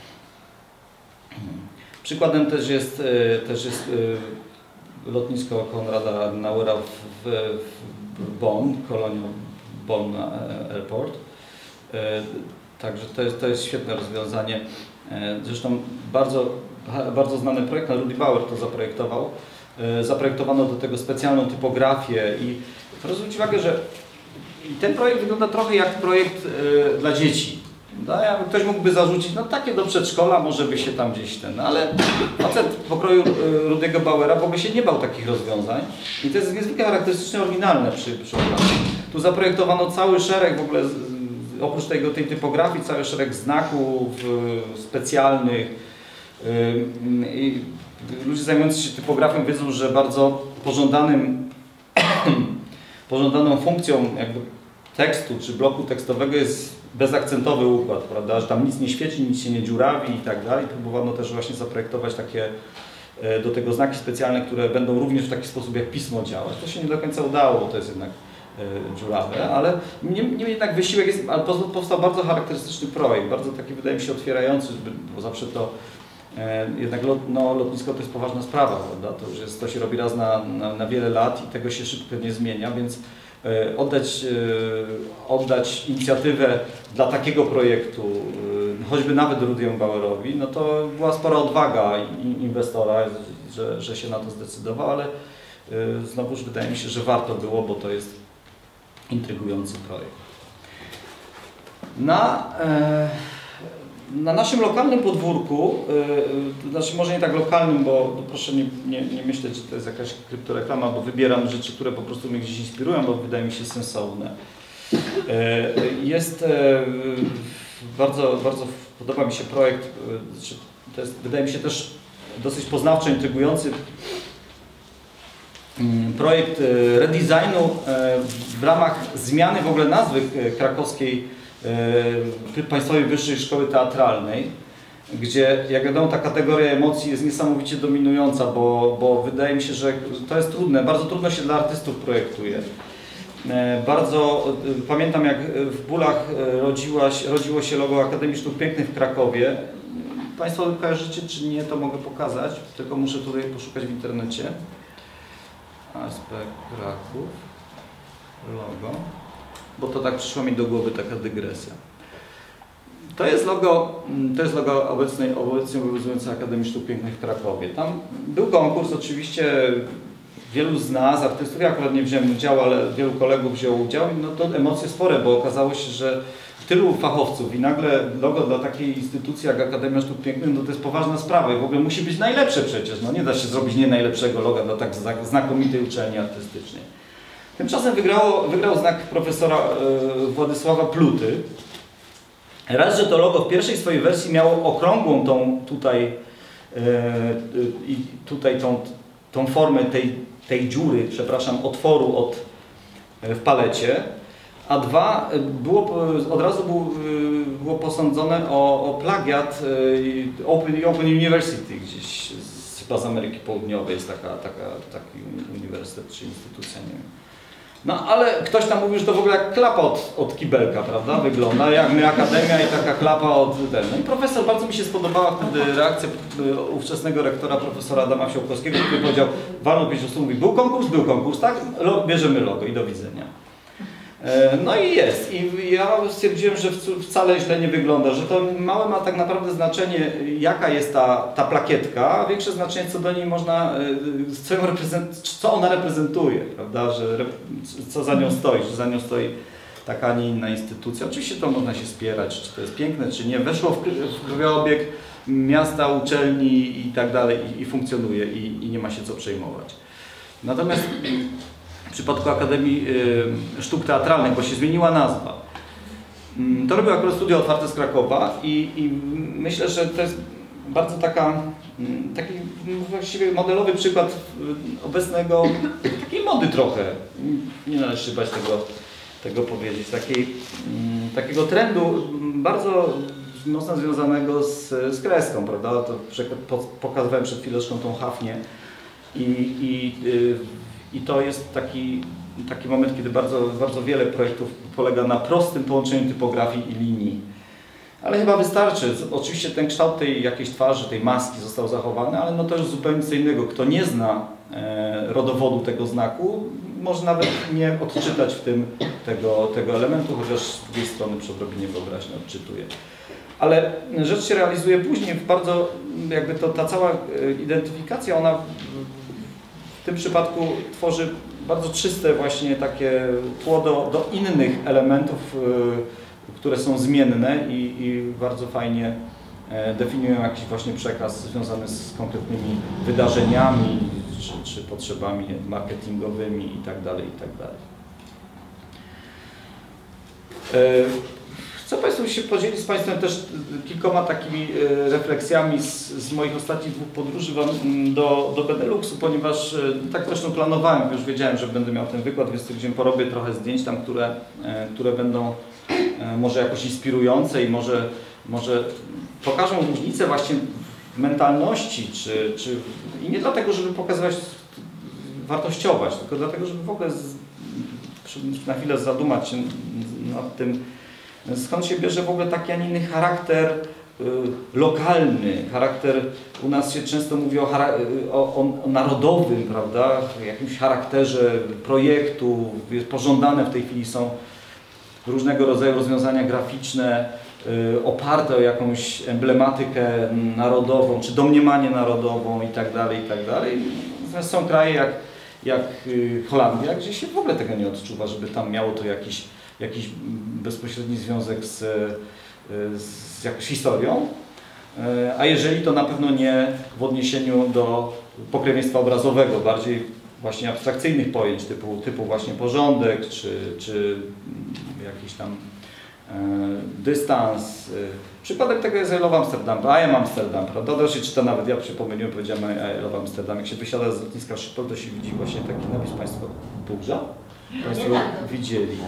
A: Przykładem też jest, też jest lotnisko Konrada Adenauera w, w Bonn, Colonial Bonn Airport. Także to jest, to jest świetne rozwiązanie. Zresztą bardzo, bardzo znany projekt, Rudy Bauer to zaprojektował. Zaprojektowano do tego specjalną typografię i zwróćcie uwagę, że ten projekt wygląda trochę jak projekt dla dzieci. No, ktoś mógłby zarzucić, no takie do przedszkola, może by się tam gdzieś ten, ale facet pokroju Rudy'ego Bauera w ogóle się nie bał takich rozwiązań i to jest niezwykle charakterystyczne, oryginalne przy, przy okazji. Tu zaprojektowano cały szereg w ogóle, oprócz tego, tej typografii, cały szereg znaków specjalnych. I ludzie zajmujący się typografią wiedzą, że bardzo pożądanym, pożądaną funkcją jakby tekstu czy bloku tekstowego jest bezakcentowy układ, prawda, że tam nic nie świeci, nic się nie dziurawi i tak dalej. Próbowano też właśnie zaprojektować takie do tego znaki specjalne, które będą również w taki sposób jak pismo działać. To się nie do końca udało, bo to jest jednak dziurawe, ale niemniej jednak wysiłek jest, ale powstał bardzo charakterystyczny projekt, bardzo taki wydaje mi się otwierający, bo zawsze to e, jednak lot, no, lotnisko to jest poważna sprawa, prawda? To, już jest, to się robi raz na, na, na wiele lat i tego się szybko nie zmienia, więc e, oddać, e, oddać inicjatywę dla takiego projektu, e, choćby nawet Rudiemu Bauerowi, no to była spora odwaga inwestora, że, że się na to zdecydował, ale e, znowuż wydaje mi się, że warto było, bo to jest intrygujący projekt. Na, e, na naszym lokalnym podwórku, e, to znaczy może nie tak lokalnym, bo proszę nie, nie, nie myśleć, że to jest jakaś kryptoreklama, bo wybieram rzeczy, które po prostu mnie gdzieś inspirują, bo wydaje mi się sensowne. E, jest e, bardzo, bardzo podoba mi się projekt, e, to jest, wydaje mi się też dosyć poznawczo, intrygujący projekt redesignu w ramach zmiany w ogóle nazwy krakowskiej Państwowej Wyższej Szkoły Teatralnej, gdzie jak wiadomo ta kategoria emocji jest niesamowicie dominująca, bo, bo wydaje mi się, że to jest trudne, bardzo trudno się dla artystów projektuje. Bardzo pamiętam, jak w Bólach rodziła, rodziło się logo Akademii Sztuk Pięknych w Krakowie. Państwo kojarzycie czy nie, to mogę pokazać, tylko muszę tutaj poszukać w internecie. A S P Kraków, logo, bo to tak przyszła mi do głowy taka dygresja. To jest logo, to jest logo obecnej, obecnie obowiązującej Akademii Sztuk Pięknych w Krakowie. Tam był konkurs, oczywiście wielu z nas, artystów, ja akurat nie wziąłem udziału, ale wielu kolegów wzięło udział, no to emocje spore, bo okazało się, że tylu fachowców i nagle logo dla takiej instytucji jak Akademia Sztuk Pięknych, no to jest poważna sprawa i w ogóle musi być najlepsze przecież, no nie da się zrobić nie najlepszego loga dla tak znakomitej uczelni artystycznej. Tymczasem wygrało, wygrał znak profesora e, Władysława Pluty. Raz, że to logo w pierwszej swojej wersji miało okrągłą tą tutaj e, i tutaj tą, tą formę tej, tej dziury, przepraszam, otworu od, e, w palecie. A dwa, było, od razu było, było posądzone o, o plagiat Open, Open University gdzieś chyba z Ameryki Południowej, jest taka, taka, taki uniwersytet czy instytucja, nie wiem. No ale ktoś tam mówił, że to w ogóle jak klapa od, od kibelka, prawda, wygląda, jak my Akademia i taka klapa od ten. No i profesor, bardzo mi się spodobała wtedy reakcja ówczesnego rektora, profesora Adama Fiołkowskiego, który powiedział, walno pięć osób, mówi, był konkurs, był konkurs, tak, bierzemy logo i do widzenia. No i jest. I ja stwierdziłem, że wcale źle nie wygląda, że to małe ma tak naprawdę znaczenie, jaka jest ta, ta plakietka, a większe znaczenie, co do niej można, co, ją reprezent, co ona reprezentuje, prawda, że co za nią stoi, że za nią stoi taka, a nie inna instytucja. Oczywiście to można się spierać, czy to jest piękne, czy nie. Weszło w krwiobieg miasta, uczelni i tak dalej i, i funkcjonuje i, i nie ma się co przejmować. Natomiast w przypadku Akademii Sztuk Teatralnych, bo się zmieniła nazwa. To robił akurat Studio Otwarte z Krakowa i, i myślę, że to jest bardzo taka, taki właściwie modelowy przykład obecnego, takiej mody trochę, nie należy się bać tego, tego powiedzieć, takiej, takiego trendu bardzo mocno związanego z, z kreską, prawda? To pokazywałem przed chwileczką tą Hafnię i, i I to jest taki, taki moment, kiedy bardzo, bardzo wiele projektów polega na prostym połączeniu typografii i linii. Ale chyba wystarczy. Oczywiście ten kształt tej jakiejś twarzy, tej maski został zachowany, ale no to już zupełnie co innego. Kto nie zna e, rodowodu tego znaku, może nawet nie odczytać w tym tego, tego elementu, chociaż z drugiej strony przy odrobinie wyobraźni odczytuje. Ale rzecz się realizuje później w bardzo, jakby to, ta cała identyfikacja, ona w tym przypadku tworzy bardzo czyste właśnie takie tło do, do innych elementów, y, które są zmienne i, i bardzo fajnie e, definiują jakiś właśnie przekaz związany z konkretnymi wydarzeniami czy, czy potrzebami marketingowymi i tak dalej, i tak dalej. E, Chcę Państwu się podzielić z Państwem też kilkoma takimi refleksjami z, z moich ostatnich dwóch podróży do, do Beneluxu, ponieważ tak zresztą planowałem, już wiedziałem, że będę miał ten wykład, więc stwierdziłem, porobię trochę zdjęć tam, które, które będą może jakoś inspirujące i może, może pokażą różnicę właśnie w mentalności, czy, czy, i nie dlatego, żeby pokazywać, wartościować, tylko dlatego, żeby w ogóle z, na chwilę zadumać się nad tym, skąd się bierze w ogóle taki, a nie inny charakter y, lokalny, charakter, u nas się często mówi o, o, o narodowym, prawda, jakimś charakterze projektu, pożądane w tej chwili są różnego rodzaju rozwiązania graficzne y, oparte o jakąś emblematykę narodową, czy domniemanie narodową i tak dalej, i tak dalej. Natomiast są kraje jak, jak y, Holandia, gdzie się w ogóle tego nie odczuwa, żeby tam miało to jakiś jakiś bezpośredni związek z, z jakąś historią, a jeżeli to na pewno nie w odniesieniu do pokrewieństwa obrazowego, bardziej właśnie abstrakcyjnych pojęć typu, typu właśnie porządek, czy, czy jakiś tam e, dystans. Przykładem tego jest I Love Amsterdam, I am Amsterdam, prawda? To się czyta nawet, ja się pomyliłem, powiedziałem I Love Amsterdam. Jak się wysiada z lotniska Schiphol, to się widzi właśnie taki napis Państwo burza. Państwo widzieli.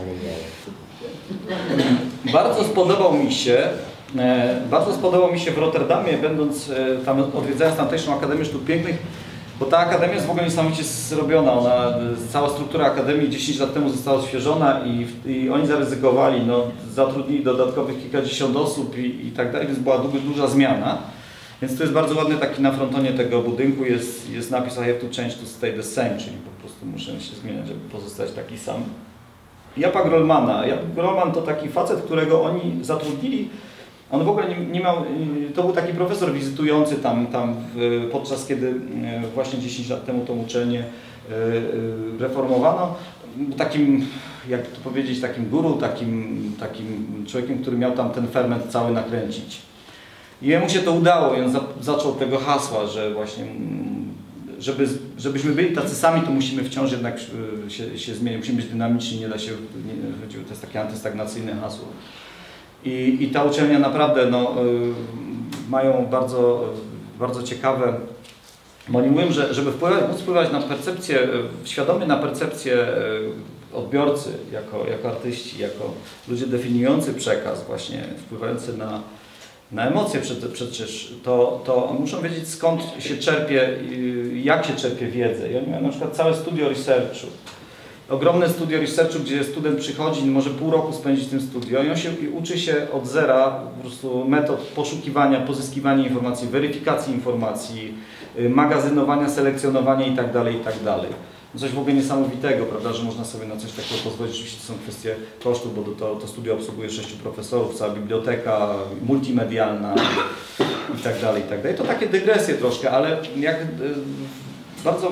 A: Bardzo spodobał mi się, e, bardzo spodobał mi się w Rotterdamie, będąc e, tam, odwiedzając tamtejszą Akademię Sztuk Pięknych, bo ta akademia jest w ogóle niesamowicie zrobiona. Ona, cała struktura akademii dziesięć lat temu została odświeżona i, i oni zaryzykowali, no, zatrudnili dodatkowych kilkadziesiąt osób i, i tak dalej, więc była du duża zmiana. Więc to jest bardzo ładny taki na frontonie tego budynku jest, jest napis I have to change to stay the same, czyli po prostu muszę się zmieniać, żeby pozostać taki sam. Japa Grollmana. Jap Grollman to taki facet, którego oni zatrudnili. On w ogóle nie, nie miał, to był taki profesor wizytujący tam, tam w, podczas kiedy właśnie dziesięć lat temu tą uczelnię reformowano. Takim, jak to powiedzieć, takim guru, takim, takim człowiekiem, który miał tam ten ferment cały nakręcić. I jemu się to udało i on za, zaczął tego hasła, że właśnie, żeby, żebyśmy byli tacy sami, to musimy wciąż jednak się, się zmienić, musimy być dynamiczni, nie da się, nie, to jest takie antystagnacyjne hasło. I, i ta uczelnia naprawdę, no, mają bardzo, bardzo ciekawe, bo oni mówią, że żeby wpływać, móc wpływać na percepcję, świadomie na percepcję odbiorcy, jako, jako artyści, jako ludzie definiujący przekaz, właśnie wpływający na Na emocje przecież, to, to muszą wiedzieć, skąd się czerpie, jak się czerpie wiedzę. I oni mają na przykład całe studio researchu. Ogromne studio researchu, gdzie student przychodzi, może pół roku spędzić w tym studio i on się i uczy się od zera po prostu metod poszukiwania, pozyskiwania informacji, weryfikacji informacji, magazynowania, selekcjonowania itd., itd. Coś w ogóle niesamowitego, prawda, że można sobie na coś takiego pozwolić. Oczywiście to są kwestie kosztów, bo to, to studio obsługuje sześciu profesorów, cała biblioteka multimedialna i tak dalej, i tak dalej. To takie dygresje troszkę, ale jak y, bardzo,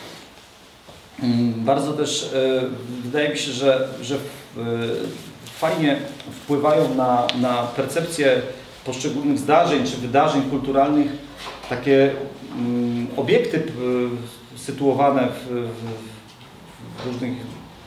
A: y, bardzo też y, wydaje mi się, że, że y, fajnie wpływają na, na percepcję poszczególnych zdarzeń czy wydarzeń kulturalnych takie y, obiekty y, sytuowane w, w, w różnych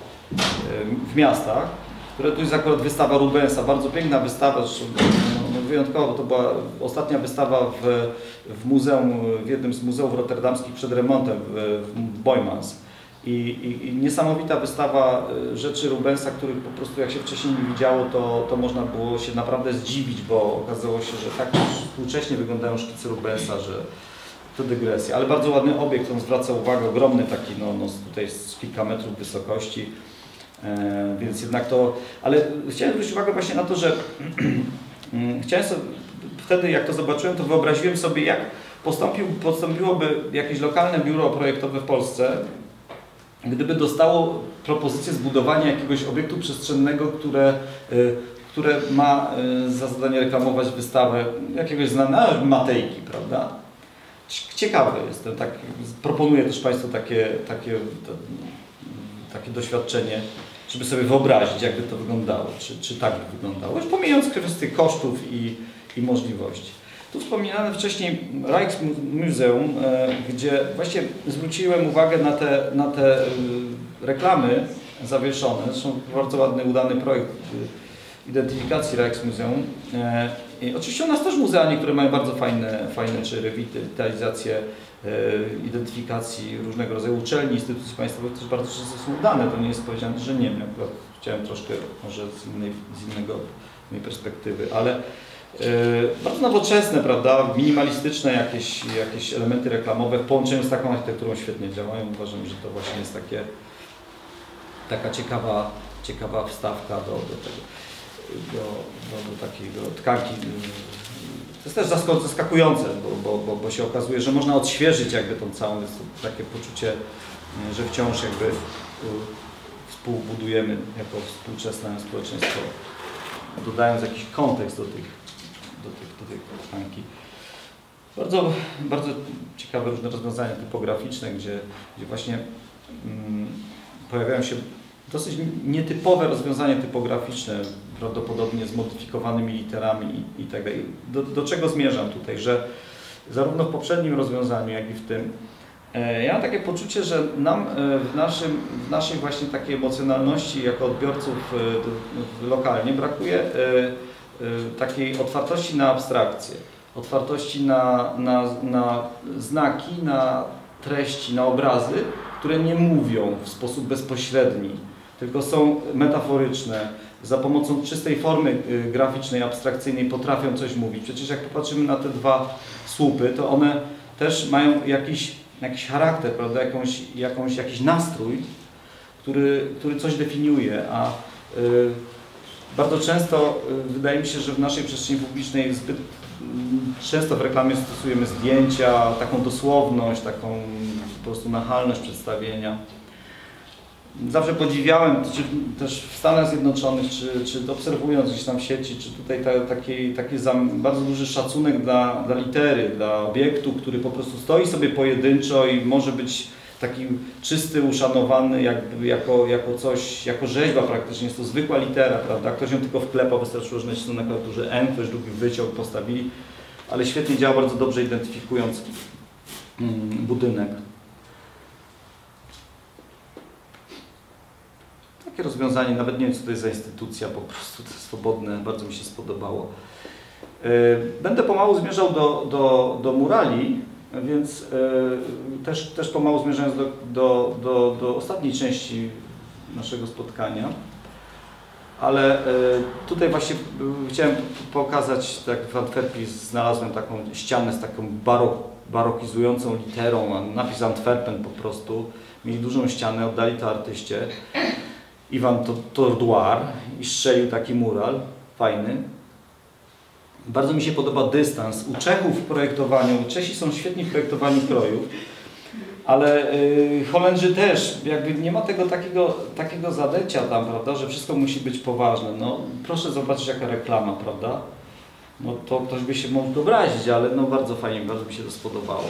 A: w miastach, które tu jest akurat wystawa Rubensa, bardzo piękna wystawa, no, wyjątkowo, to była ostatnia wystawa w, w muzeum, w jednym z muzeów rotterdamskich przed remontem w, w Boymans. I, i, I niesamowita wystawa rzeczy Rubensa, których po prostu jak się wcześniej nie widziało, to, to można było się naprawdę zdziwić, bo okazało się, że tak współcześnie wyglądają szkice Rubensa, że to dygresja, ale bardzo ładny obiekt, on zwraca uwagę, ogromny taki, no, no tutaj z kilka metrów wysokości, e, więc jednak to, ale chciałem zwrócić uwagę właśnie na to, że chciałem sobie, wtedy jak to zobaczyłem, to wyobraziłem sobie, jak postąpił, postąpiłoby jakieś lokalne biuro projektowe w Polsce, gdyby dostało propozycję zbudowania jakiegoś obiektu przestrzennego, które, y, które ma y, za zadanie reklamować wystawę jakiegoś znanego, Matejki, prawda? Ciekawy jestem, tak, proponuję też Państwu takie, takie, to, takie doświadczenie, żeby sobie wyobrazić, jakby to wyglądało, czy, czy tak by wyglądało, już pomijając kwestię kosztów i, i możliwości. Tu wspominane wcześniej Rijksmuseum, gdzie właśnie zwróciłem uwagę na te, na te reklamy zawieszone, zresztą bardzo ładny, udany projekt identyfikacji Rijksmuseum. E, i oczywiście u nas też muzea niektóre mają bardzo fajne, fajne czy rewitalizacje e, identyfikacji różnego rodzaju uczelni, instytucji państwowych też bardzo często są udane. To nie jest powiedziane, że nie. Ja akurat chciałem troszkę może z, innej, z innego innej perspektywy, ale e, bardzo nowoczesne, prawda, minimalistyczne jakieś, jakieś elementy reklamowe w połączeniu z taką architekturą świetnie działają. Uważam, że to właśnie jest takie, taka ciekawa, ciekawa wstawka do, do tego. Do, do, do takiego tkanki. To jest też zaskakujące, bo, bo, bo, bo się okazuje, że można odświeżyć jakby tą całą, jest to takie poczucie, że wciąż jakby współbudujemy jako współczesne społeczeństwo, dodając jakiś kontekst do tych, do tych, do tej tkanki. Bardzo, bardzo ciekawe różne rozwiązania typograficzne, gdzie, gdzie właśnie mm, pojawiają się dosyć nietypowe rozwiązania typograficzne, prawdopodobnie z modyfikowanymi literami i, i tak dalej. Do, do czego zmierzam tutaj, że zarówno w poprzednim rozwiązaniu, jak i w tym, e, ja mam takie poczucie, że nam e, w, naszym, w naszej właśnie takiej emocjonalności jako odbiorców e, lokalnie brakuje e, e, takiej otwartości na abstrakcję, otwartości na, na, na znaki, na treści, na obrazy, które nie mówią w sposób bezpośredni, tylko są metaforyczne, za pomocą czystej formy graficznej, abstrakcyjnej potrafią coś mówić. Przecież jak popatrzymy na te dwa słupy, to one też mają jakiś, jakiś charakter, prawda? Jakąś, jakąś, jakiś nastrój, który, który coś definiuje, a y, bardzo często y, wydaje mi się, że w naszej przestrzeni publicznej zbyt y, często w reklamie stosujemy zdjęcia, taką dosłowność, taką po prostu nachalność przedstawienia. Zawsze podziwiałem, czy też w Stanach Zjednoczonych, czy, czy obserwując gdzieś tam w sieci, czy tutaj ta, taki, taki bardzo duży szacunek dla, dla litery, dla obiektu, który po prostu stoi sobie pojedynczo i może być taki czysty, uszanowany jakby jako, jako coś, jako rzeźba praktycznie. Jest to zwykła litera, prawda? Ktoś ją tylko wklepał, wystarczyło, że nacisnął na klawiaturze N, ktoś drugi wyciął, postawili, ale świetnie działa, bardzo dobrze identyfikując mm, budynek. Takie rozwiązanie, nawet nie wiem, co to jest za instytucja, po prostu to swobodne, bardzo mi się spodobało. Będę pomału zmierzał do, do, do murali, więc też, też pomału zmierzając do, do, do, do ostatniej części naszego spotkania. Ale tutaj właśnie chciałem pokazać, tak w Antwerpii znalazłem taką ścianę z taką barok, barokizującą literą, napis Antwerpen po prostu. Mieli dużą ścianę, oddali to artyście. Iwan Tordoir i strzelił taki mural, fajny. Bardzo mi się podoba dystans. U Czechów w projektowaniu, Czesi są świetni w projektowaniu krojów, ale yy, Holendrzy też, jakby nie ma tego takiego, takiego zadęcia tam, prawda, że wszystko musi być poważne. No, proszę zobaczyć jaka reklama, prawda? No to ktoś by się mógł obrazić, ale no bardzo fajnie, bardzo mi się to spodobało.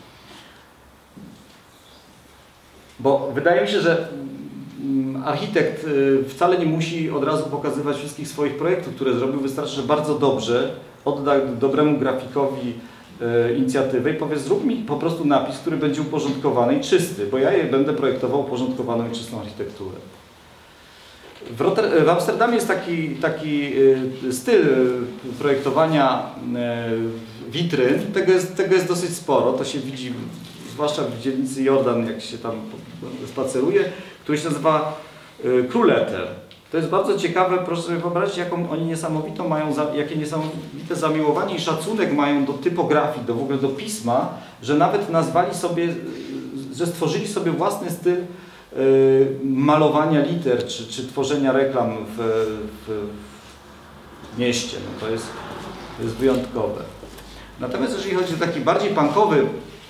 A: Bo wydaje mi się, że architekt wcale nie musi od razu pokazywać wszystkich swoich projektów, które zrobił. Wystarczy, że bardzo dobrze odda dobremu grafikowi e, inicjatywę i powie, zrób mi po prostu napis, który będzie uporządkowany i czysty, bo ja je będę projektował uporządkowaną i czystą architekturę. W, Rotter w Amsterdamie jest taki, taki e, styl projektowania e, witryn. Tego jest, tego jest dosyć sporo, to się widzi zwłaszcza w dzielnicy Jordan, jak się tam spaceruje, który się nazywa y, Kruleter. To jest bardzo ciekawe, proszę sobie wyobrazić, jaką oni niesamowitą mają, za, jakie niesamowite zamiłowanie i szacunek mają do typografii, do w ogóle do pisma, że nawet nazwali sobie, że stworzyli sobie własny styl y, malowania liter, czy, czy tworzenia reklam w, w, w mieście. No to jest, to jest wyjątkowe. Natomiast jeżeli chodzi o taki bardziej punkowy,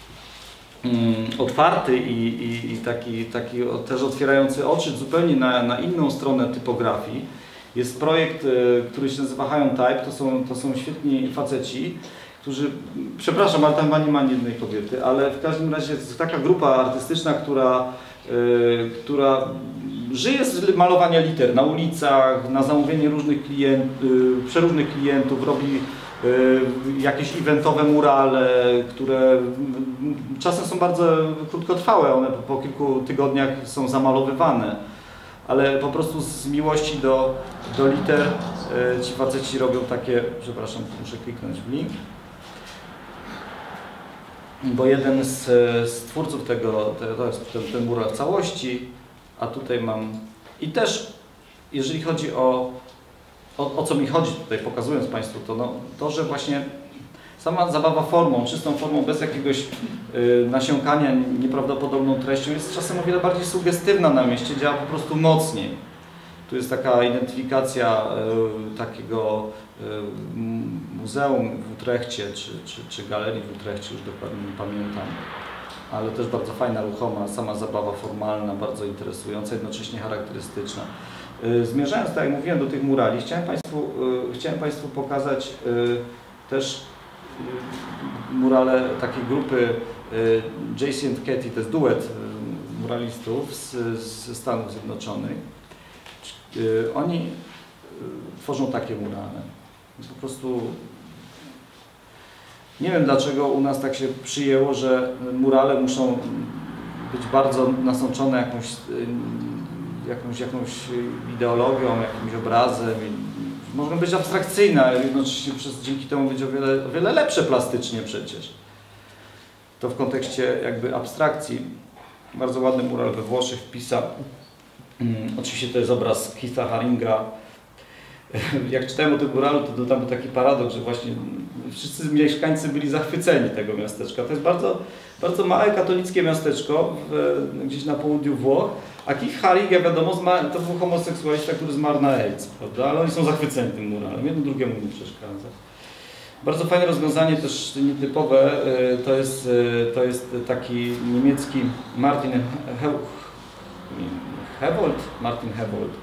A: otwarty i, i, i taki, taki też otwierający oczy zupełnie na, na inną stronę typografii. Jest projekt, który się nazywa High on Type. To są, to są świetni faceci, którzy, przepraszam, ale tam nie ma ani jednej kobiety, ale w każdym razie jest taka grupa artystyczna, która, y, która żyje z malowania liter na ulicach, na zamówienie różnych klient, y, przeróżnych klientów, robi jakieś eventowe murale, które czasem są bardzo krótkotrwałe, one po kilku tygodniach są zamalowywane, ale po prostu z miłości do, do liter E, ci faceci robią takie, przepraszam, muszę kliknąć w link, bo jeden z, z twórców tego, to jest ten, ten mural w całości, a tutaj mam i też, jeżeli chodzi o, o, o co mi chodzi tutaj, pokazując Państwu to, no, to, że właśnie sama zabawa formą, czystą formą, bez jakiegoś y, nasiąkania nieprawdopodobną treścią jest czasem o wiele bardziej sugestywna na mieście, działa po prostu mocniej. Tu jest taka identyfikacja y, takiego y, muzeum w Utrechcie, czy, czy, czy galerii w Utrechcie, już dokładnie nie pamiętam, ale też bardzo fajna, ruchoma, sama zabawa formalna, bardzo interesująca, jednocześnie charakterystyczna. Y, zmierzając, tak jak mówiłem, do tych murali, chciałem Państwu, y, chciałem Państwu pokazać y, też murale takiej grupy J C and Katie, to jest duet muralistów z, ze Stanów Zjednoczonych. Oni tworzą takie murale. Po prostu nie wiem, dlaczego u nas tak się przyjęło, że murale muszą być bardzo nasączone jakąś, jakąś, jakąś ideologią, jakimś obrazem. Mogą być abstrakcyjne, ale jednocześnie przez, dzięki temu być o wiele, o wiele lepsze plastycznie przecież. To w kontekście jakby abstrakcji. Bardzo ładny mural we Włoszech wpisał. Hmm, oczywiście to jest obraz Keitha Haringa. Jak czytałem o tym muralu, to, to tam był taki paradoks, że właśnie wszyscy mieszkańcy byli zachwyceni tego miasteczka. To jest bardzo, bardzo małe katolickie miasteczko w, gdzieś na południu Włoch. A Keith Haring, jak wiadomo, to był homoseksualista, który zmarł na AIDS, prawda? Ale oni są zachwyceni tym muralem, jedno drugiemu nie przeszkadza. Bardzo fajne rozwiązanie, też nietypowe, to jest, to jest taki niemiecki Martin Hewold, Martin Hewold.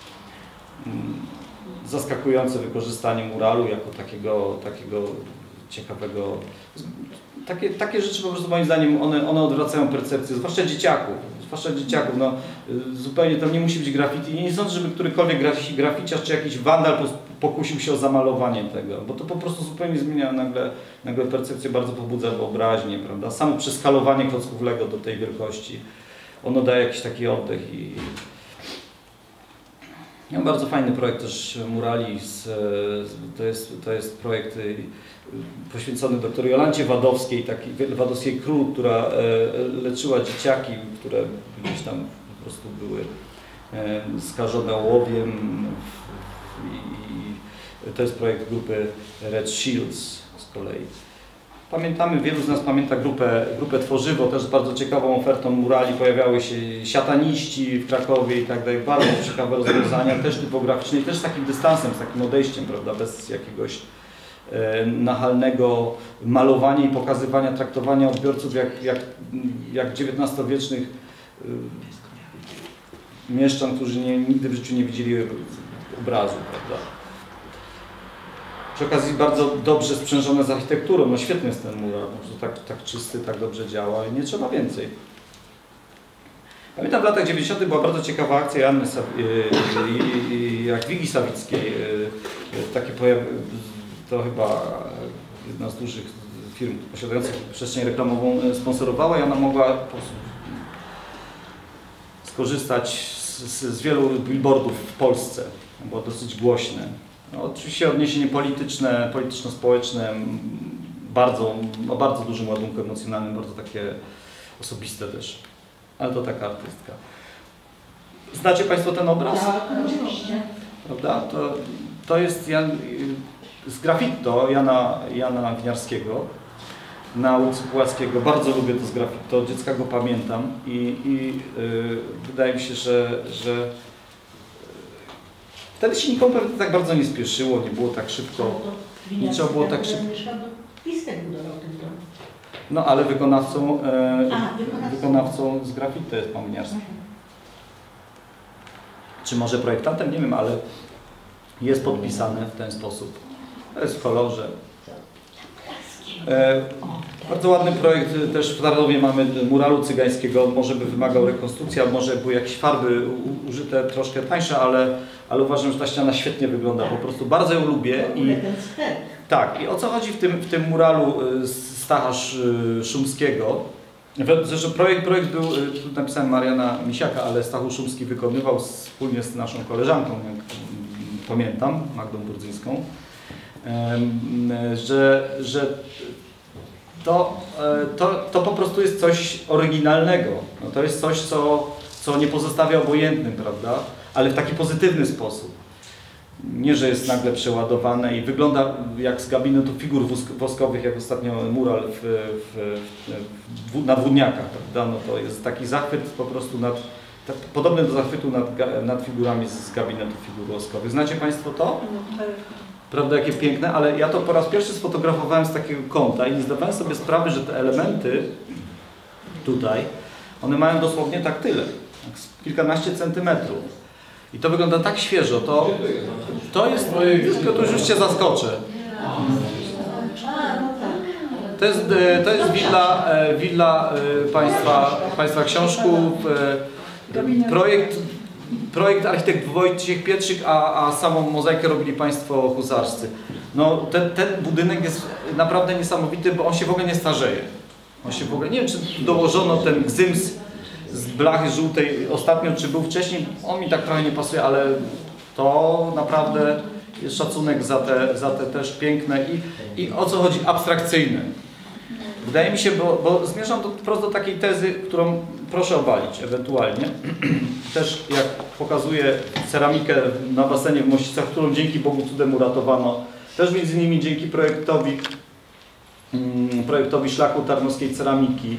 A: Zaskakujące wykorzystanie muralu jako takiego, takiego ciekawego. Takie, takie rzeczy po prostu moim zdaniem one, one odwracają percepcję, zwłaszcza dzieciaków. Zwłaszcza dzieciaków, no, zupełnie tam nie musi być graffiti. Nie sądzę, żeby którykolwiek graficiarz czy jakiś wandal pokusił się o zamalowanie tego, bo to po prostu zupełnie zmienia nagle, nagle percepcję, bardzo pobudza wyobraźnię, prawda? Samo przeskalowanie klocków Lego do tej wielkości, ono daje jakiś taki oddech i... Ja mam bardzo fajny projekt też murali, z, to, jest, to jest projekt poświęcony doktor Jolancie Wadowskiej, takiej Wadowskiej Król, która leczyła dzieciaki, które gdzieś tam po prostu były skażone ołowiem. I to jest projekt grupy Red Shields z kolei. Pamiętamy, wielu z nas pamięta grupę, grupę Tworzywo, też z bardzo ciekawą ofertą murali. Pojawiały się siataniści w Krakowie i tak dalej. Bardzo ciekawe rozwiązania, też typograficzne i też z takim dystansem, z takim odejściem, prawda, bez jakiegoś e, nachalnego malowania i pokazywania, traktowania odbiorców jak, jak, jak dziewiętnastowiecznych e, mieszczan, którzy nie, nigdy w życiu nie widzieli obrazu, prawda. Przy okazji bardzo dobrze sprzężone z architekturą, no świetny jest ten mural, po prostu tak, tak czysty, tak dobrze działa i nie trzeba więcej. Pamiętam w latach dziewięćdziesiątych była bardzo ciekawa akcja Janny Jadwigi Sawickiej, takie pojaw... to chyba jedna z dużych firm posiadających przestrzeń reklamową sponsorowała i ona mogła po prostu skorzystać z, z wielu billboardów w Polsce, było dosyć głośne. No, oczywiście odniesienie polityczne, polityczno-społeczne, bardzo, o bardzo dużym ładunku emocjonalnym, bardzo takie osobiste też, ale to taka artystka. Znacie Państwo ten obraz?
B: Tak, oczywiście.
A: Prawda? To, to jest Jan, z graffito Jana, Jana Winiarskiego na ulicy Pułackiego. Bardzo lubię to z graffito, od dziecka go pamiętam i, i yy, wydaje mi się, że, że wtedy się nikomu pewnie tak bardzo nie spieszyło, nie było tak szybko, nie trzeba było tak szybko.
B: Listek budował ten dom.
A: No ale wykonawcą, e,
B: Aha, wykonawcą.
A: wykonawcą z graffiti jest pan Winiarski.
B: Mhm.
A: Czy może projektantem? Nie wiem, ale jest podpisane w ten sposób. To jest w kolorze. E, bardzo ładny projekt, też w Tarnowie mamy muralu cygańskiego, może by wymagał rekonstrukcji, a może były jakieś farby u, użyte troszkę tańsze, ale, ale uważam, że ta ściana świetnie wygląda, po prostu bardzo ją lubię. I, tak, i o co chodzi w tym, w tym muralu Stacha Szumskiego? Zresztą projekt, projekt był, tu napisałem Mariana Misiaka, ale Stachu Szumski wykonywał wspólnie z naszą koleżanką pamiętam, Magdą Brudzyńską, że, że to, to, to po prostu jest coś oryginalnego. No to jest coś, co, co nie pozostawia obojętnym, prawda? Ale w taki pozytywny sposób. Nie, że jest nagle przeładowane i wygląda jak z gabinetu figur woskowych, jak ostatnio mural w, w, w, na Włódniakach, prawda? No to jest taki zachwyt po prostu nad, tak, podobny do zachwytu nad, nad figurami z gabinetu figur woskowych. Znacie Państwo to? Prawda, jakie piękne, ale ja to po raz pierwszy sfotografowałem z takiego kąta i nie zdawałem sobie sprawy, że te elementy tutaj, one mają dosłownie tak tyle, kilkanaście centymetrów. I to wygląda tak świeżo, to, to jest, to już Cię zaskoczę. To jest, to jest willa, willa państwa, państwa Książków, projekt, projekt architekt Wojciech Pietrzyk, a, a samą mozaikę robili Państwo huzarscy. No, ten, ten budynek jest naprawdę niesamowity, bo on się w ogóle nie starzeje. On się w ogóle, nie wiem, czy dołożono ten gzyms z blachy żółtej ostatnio, czy był wcześniej, on mi tak trochę nie pasuje, ale to naprawdę jest szacunek za te, za te też piękne i, i o co chodzi, abstrakcyjne. Wydaje mi się, bo, bo zmierzam do, wprost do takiej tezy, którą proszę obalić ewentualnie. Też jak pokazuję ceramikę na basenie w Mościcach, którą dzięki Bogu cudem uratowano, też między innymi dzięki projektowi, mm, projektowi szlaku tarnowskiej ceramiki,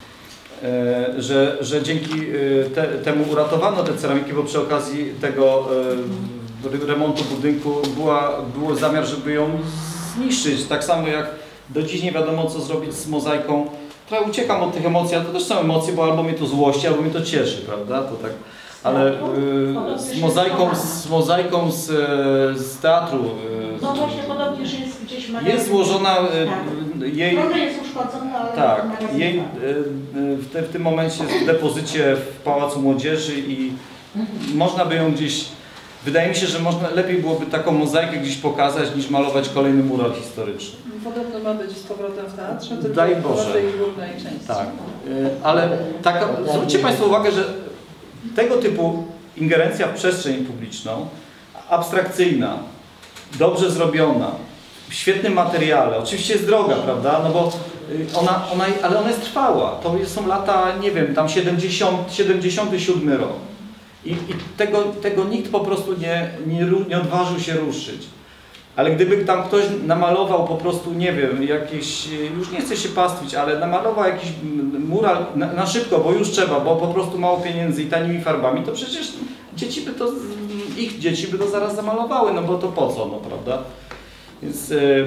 A: Że, że dzięki te, temu uratowano te ceramiki, bo przy okazji tego e, remontu budynku była, był zamiar, żeby ją zniszczyć. Tak samo jak do dziś nie wiadomo, co zrobić z mozaiką. Trochę uciekam od tych emocji, ale to też są emocje, bo albo mnie to złości, albo mnie to cieszy, prawda? To tak. Ale e, z mozaiką, z, mozaiką z, z teatru e,
B: no właśnie podobnie, że jest gdzieś
A: jest złożona e,
B: tak.
A: jej...
B: Trochę jest uszkodzona, ale
A: tak, jej w, te, w tym momencie jest w depozycie w Pałacu Młodzieży i mhm. można by ją gdzieś, wydaje mi się, że można, lepiej byłoby taką mozaikę gdzieś pokazać, niż malować kolejny mural historyczny.
F: Podobno ma być z powrotem w teatrze, tylko
A: Daj Boże.
F: w tej górnej części.
A: Tak, ale taka, zwróćcie Państwo uwagę, że tego typu ingerencja w przestrzeń publiczną, abstrakcyjna, dobrze zrobiona, w świetnym materiale, oczywiście jest droga, prawda, no bo ona, ona, ale ona jest trwała, to są lata, nie wiem, tam siedemdziesiąty siódmy rok i, i tego, tego nikt po prostu nie, nie, nie odważył się ruszyć. Ale gdyby tam ktoś namalował po prostu, nie wiem, jakieś, już nie chcę się pastwić, ale namalował jakiś mural na, na szybko, bo już trzeba, bo po prostu mało pieniędzy i tanimi farbami, to przecież dzieci by to, ich dzieci by to zaraz zamalowały, no bo to po co, no prawda? Więc y,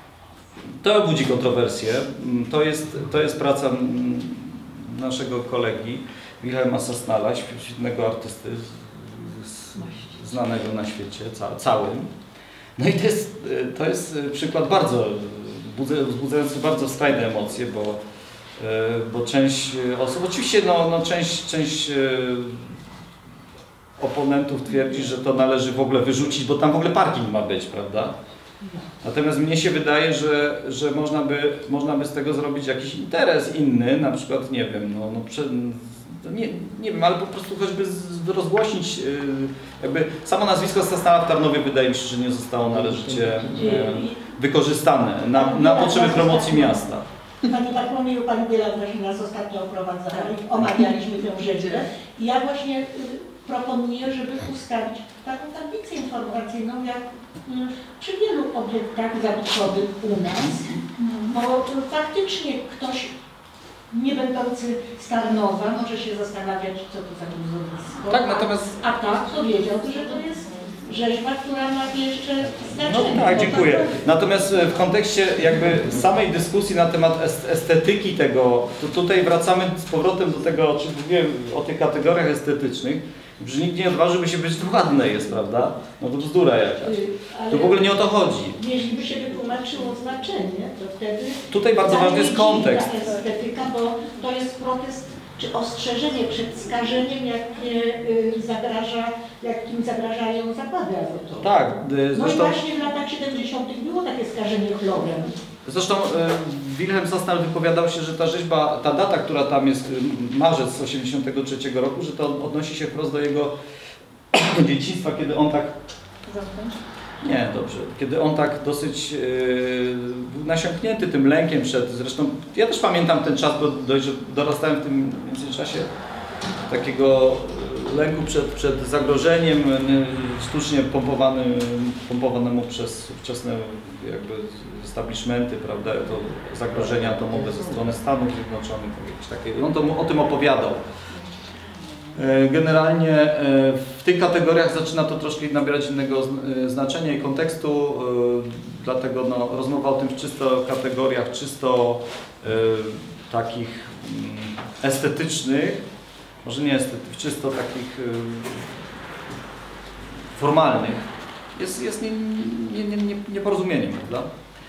A: to budzi kontrowersję. To jest, to jest praca naszego kolegi Wilhelma Sasnala, świetnego artysty, z, znanego na świecie ca, całym. No i to jest, to jest przykład bardzo wzbudzający bardzo skrajne emocje, bo, bo część osób, oczywiście no, no część, część oponentów twierdzi, że to należy w ogóle wyrzucić, bo tam w ogóle parking ma być, prawda? Natomiast mnie się wydaje, że, że można, by, można by z tego zrobić jakiś interes inny, na przykład, nie wiem, no, no, prze, nie, nie wiem, ale po prostu choćby z, rozgłosić, yy, jakby samo nazwisko Sasnala w Tarnowie wydaje mi się, że nie zostało należycie yy, wykorzystane na, na potrzeby promocji miasta.
B: Pani Bartłomieju, Pani Biela właśnie nas ostatnio oprowadzała i omawialiśmy tę rzeczę. I ja właśnie proponuję, żeby ustawić taką tablicę informacyjną, jak przy wielu obiektach zabytkowych u nas, bo faktycznie ktoś nie będący z Tarnowa może się zastanawiać, co to za gruzowisko.
A: Tak, natomiast...
B: A tak powiedział, że to jest rzeźba, która ma jeszcze znaczenie.
A: No tak, dziękuję. Natomiast w kontekście jakby samej dyskusji na temat estetyki tego, to tutaj wracamy z powrotem do tego, o czym mówiłem, o tych kategoriach estetycznych, że nikt nie odważyłby się być, to ładne jest, prawda? No to bzdura jakaś. Tu w ogóle nie o to chodzi.
B: Jeśli by się wytłumaczyło znaczenie, to wtedy...
A: Tutaj bardzo ważny jest kontekst.
B: Estetyka, bo to jest protest, czy ostrzeżenie przed skażeniem, jakie y, zagraża, jakim zagrażają zakłady azotowe.
A: Tak. Zresztą...
B: No i właśnie w latach siedemdziesiątych było takie skażenie chlorem.
A: Zresztą y, Wilhelm Sasnal wypowiadał się, że ta rzeźba, ta data, która tam jest, marzec osiemdziesiątego trzeciego roku, że to odnosi się wprost do jego dzieciństwa, kiedy on tak
F: zamknąć?
A: Nie, dobrze. Kiedy on tak dosyć yy, był nasiąknięty tym lękiem przed, zresztą ja też pamiętam ten czas, bo dość, że dorastałem w tym międzyczasie takiego lęku przed, przed zagrożeniem yy, sztucznie pompowanym, pompowanemu przez ówczesne jakby establishmenty, prawda, to zagrożenia atomowe ze strony Stanów Zjednoczonych, jakieś takie. On to, o tym opowiadał. Generalnie w tych kategoriach zaczyna to troszkę nabierać innego znaczenia i kontekstu, dlatego no, rozmowa o tym w czysto kategoriach, czysto takich estetycznych, może nie estetycznych, czysto takich formalnych, jest, jest nie, nie, nie, nieporozumieniem, prawda?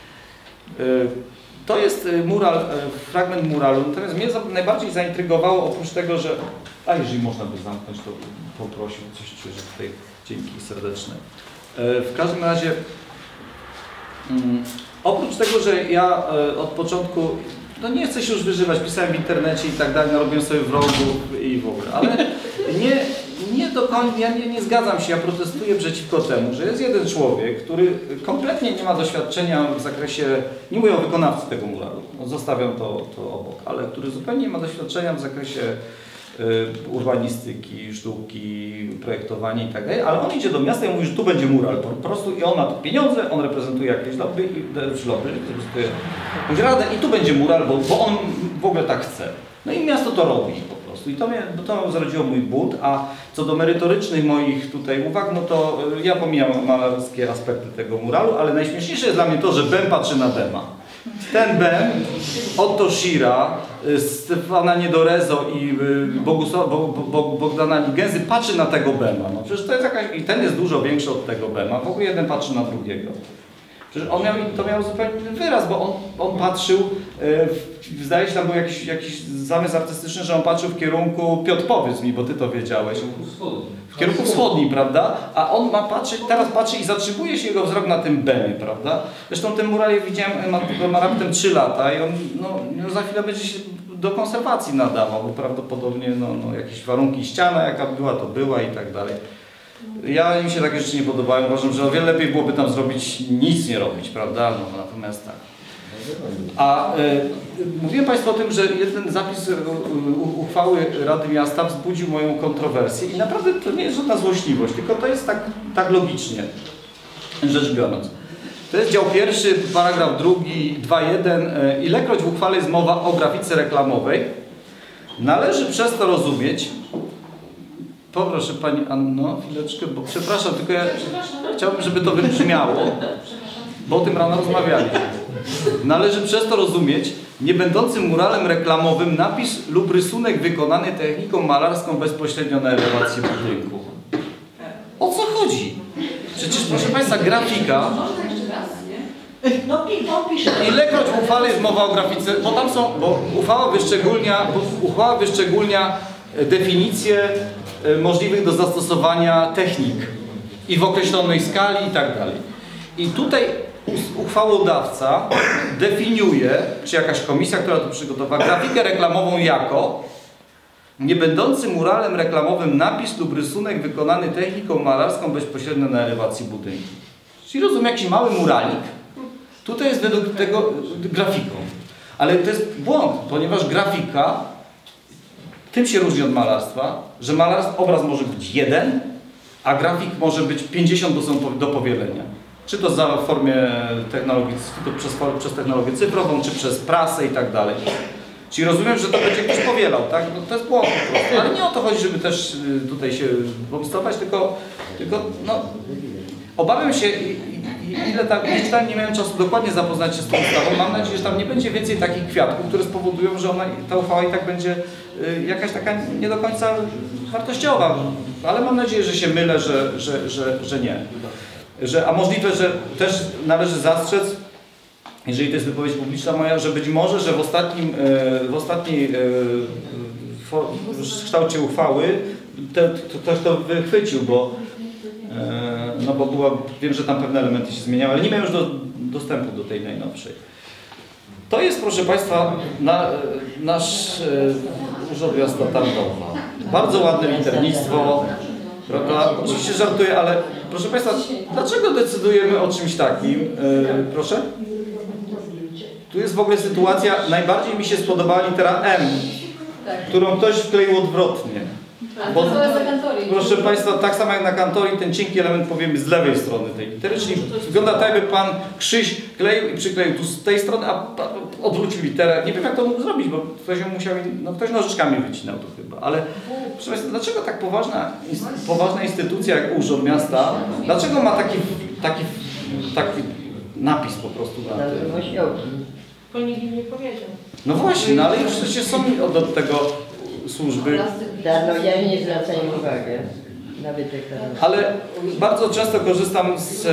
A: To jest mural, fragment muralu, natomiast mnie najbardziej zaintrygowało, oprócz tego, że... A jeżeli można by zamknąć, to poprosił, coś czuję, że tutaj dzięki serdeczne. W każdym razie, um, oprócz tego, że ja od początku, no nie chcę się już wyżywać, pisałem w internecie i tak dalej, narobiłem sobie wrogów i w ogóle, ale nie, nie do końca, ja nie, nie zgadzam się, ja protestuję przeciwko temu, że jest jeden człowiek, który kompletnie nie ma doświadczenia w zakresie, nie mówię o wykonawcy tego muralu, no zostawiam to, to obok, ale który zupełnie nie ma doświadczenia w zakresie urbanistyki, sztuki, projektowania i tak dalej, ale on idzie do miasta i mówi, że tu będzie mural po prostu i on ma tu pieniądze, on reprezentuje jakieś lobby, i, lobby reprezentuje radę i tu będzie mural, bo, bo on w ogóle tak chce. No i miasto to robi po prostu i to, mnie, to zrodziło mój bunt, a co do merytorycznych moich tutaj uwag, no to ja pomijam malarskie aspekty tego muralu, ale najśmieszniejsze jest dla mnie to, że Bem patrzy na Bema. Ten Bem, Otto Schira, Stefana Niedorezo i Bogusław, Bogdana Ligensy patrzy na tego Bema. No przecież to jest jakaś, i ten jest dużo większy od tego Bema. W ogóle jeden patrzy na drugiego. Przecież on miał, to miał zupełnie inny wyraz, bo on, on patrzył, yy, zdaje się, tam był jakiś, jakiś zamysł artystyczny, że on patrzył w kierunku, Piotr, powiedz mi, bo ty to wiedziałeś. W kierunku wschodnim, prawda? A on ma patrzeć, teraz patrzy i zatrzymuje się jego wzrok na tym Bemie, prawda? Zresztą ten mural ja widziałem, ma, ma raptem trzy lata i on no, no, za chwilę będzie się do konserwacji nadawał, bo prawdopodobnie no, no, jakieś warunki, ściana jaka była, to była i tak dalej. Ja mi się takie rzeczy nie podobają, uważam, że o wiele lepiej byłoby tam zrobić, nic nie robić, prawda? No, natomiast tak. A y, mówiłem Państwu o tym, że jeden zapis y, u, uchwały Rady Miasta wzbudził moją kontrowersję i naprawdę to nie jest żadna złośliwość, tylko to jest tak, tak logicznie, rzecz biorąc. To jest dział pierwszy, paragraf drugi, dwa jeden. Y, ilekroć w uchwale jest mowa o grafice reklamowej, należy przez to rozumieć. Poproszę Pani Anno, chwileczkę, bo przepraszam, tylko ja chciałbym, żeby to wybrzmiało, bo o tym rano rozmawialiśmy. Należy przez to rozumieć nie będący muralem reklamowym napis lub rysunek wykonany techniką malarską bezpośrednio na elewacji budynku. O co chodzi? Przecież, proszę Państwa, grafika...
B: No, to pisze.
A: Ilekroć w uchwale jest mowa o grafice, bo tam są, bo uchwała wyszczególnia, bo uchwała wyszczególnia definicje możliwych do zastosowania technik i w określonej skali i tak dalej. I tutaj uchwałodawca definiuje, czy jakaś komisja, która to przygotowała, grafikę reklamową jako nie będący muralem reklamowym napis lub rysunek wykonany techniką malarską bezpośrednio na elewacji budynku. Czyli rozumiem, jakiś mały muralik, tutaj jest według tego grafiką. Ale to jest błąd, ponieważ grafika tym się różni od malarstwa, że malarstwo, obraz może być jeden, a grafik może być pięćdziesiąt, bo są do powielenia. Czy to za w formie technologii, czy to przez, przez technologię cyfrową, czy przez prasę i tak dalej. Czyli rozumiem, że to będzie ktoś powielał, tak? No to jest błąd po prostu. Ale nie o to chodzi, żeby też tutaj się pomstować, tylko, tylko no, obawiam się, ile tak, nie czytałem, nie miałem czasu dokładnie zapoznać się z tą ustawą. Mam nadzieję, że tam nie będzie więcej takich kwiatków, które spowodują, że ona, ta uchwała i tak będzie y, jakaś taka nie do końca wartościowa. Ale mam nadzieję, że się mylę, że, że, że, że nie. Że, a możliwe, że też należy zastrzec, jeżeli to jest wypowiedź publiczna moja, że być może, że w ostatnim, y, w ostatniej y, for, w kształcie uchwały ktoś to, to wychwycił, bo no bo była, wiem, że tam pewne elementy się zmieniały, ale nie miałem już do, dostępu do tej najnowszej. To jest, proszę Państwa, na, nasz e, Urząd Miasta Tarnowa. Bardzo ładne liternictwo, Prawda? Oczywiście żartuję, ale proszę Państwa, dlaczego decydujemy o czymś takim? Yy, proszę? Tu jest w ogóle sytuacja, najbardziej mi się spodobała litera M, którą ktoś wkleił odwrotnie. Bo, proszę Państwa, tak samo jak na kantorii, ten cienki element powiemy z lewej strony tej litery, czyli wygląda tak, jakby Pan Krzyś kleił i przykleił tu z tej strony, a odwrócił literę. Nie wiem, jak to mógł zrobić, bo ktoś ją musiał, no ktoś nożyczkami wycinał to chyba, ale proszę Państwa, dlaczego tak poważna, poważna instytucja jak Urząd Miasta, dlaczego ma taki, taki, taki napis po prostu na tym?
B: Bo nikt im nie powiedział.
A: No właśnie, no ale już przecież są do tego służby.
G: No ja nie zwracam uwagi. Nawet deklaracje.
A: Ale bardzo często korzystam z,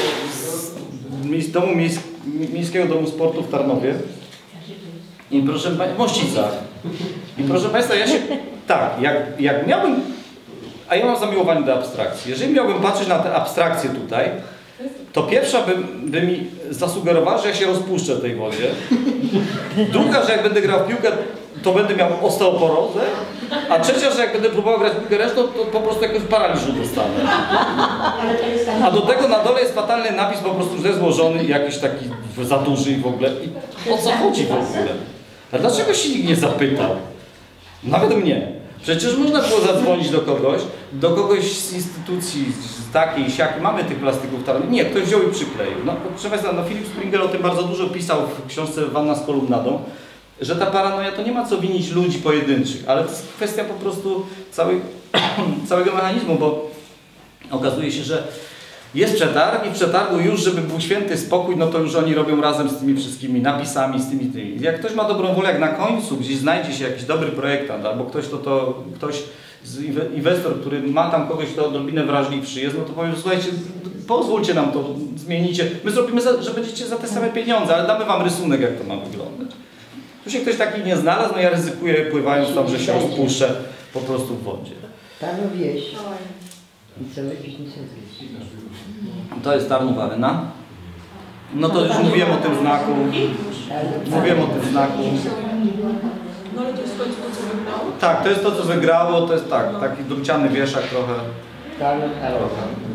A: z domu miejsk, Miejskiego Domu Sportu w Tarnowie i proszę Państwa, w Mościcach. I proszę Państwa, ja się, tak, jak, jak miałbym, a ja mam zamiłowanie do abstrakcji, jeżeli miałbym patrzeć na te abstrakcje tutaj, to pierwsza by, by mi zasugerowała, że ja się rozpuszczę w tej wodzie. Druga, że jak będę grał w piłkę, to będę miał osteoporozę. A trzecia, że jak będę próbował grać w piłkę resztą, to po prostu jakiegoś paraliżu dostanę. A do tego na dole jest fatalny napis, po prostu źle złożony i jakiś taki za duży i w ogóle. I o co chodzi w ogóle? A dlaczego się nikt nie zapytał? Nawet mnie. Przecież można było zadzwonić do kogoś, do kogoś z instytucji z takiej, siakiej. Mamy tych plastyków tam. Nie, ktoś wziął i przykleił. No, proszę Państwa, no Filip Springer o tym bardzo dużo pisał w książce Wanna z kolumnadą, że ta paranoja to nie ma co winić ludzi pojedynczych, ale to jest kwestia po prostu całej, całego mechanizmu, bo okazuje się, że jest przetarg i w przetargu już, żeby był święty spokój, no to już oni robią razem z tymi wszystkimi napisami, z tymi tymi. Jak ktoś ma dobrą wolę, jak na końcu gdzieś znajdzie się jakiś dobry projektant, albo ktoś, to, to ktoś z inwestor, który ma tam kogoś, kto odrobinę wrażliwszy jest, no to powiem, słuchajcie, pozwólcie nam to, zmienicie. My zrobimy, za, że będziecie za te same pieniądze, ale damy wam rysunek, jak to ma wyglądać. Tu się ktoś taki nie znalazł, no ja ryzykuję, pływając tam, że się rozpuszczę po prostu w wodzie.
G: Tarnów wieś. I całe Piśnice.
A: To jest Tarnów Arena. No to już mówiłem o tym znaku. Mówiłem o tym znaku.
F: No ale to jest w końcu to, co wygrało?
A: Tak, to jest to, co wygrało. To jest tak, taki druciany wieszak trochę.
G: Tarnów, Tarnów.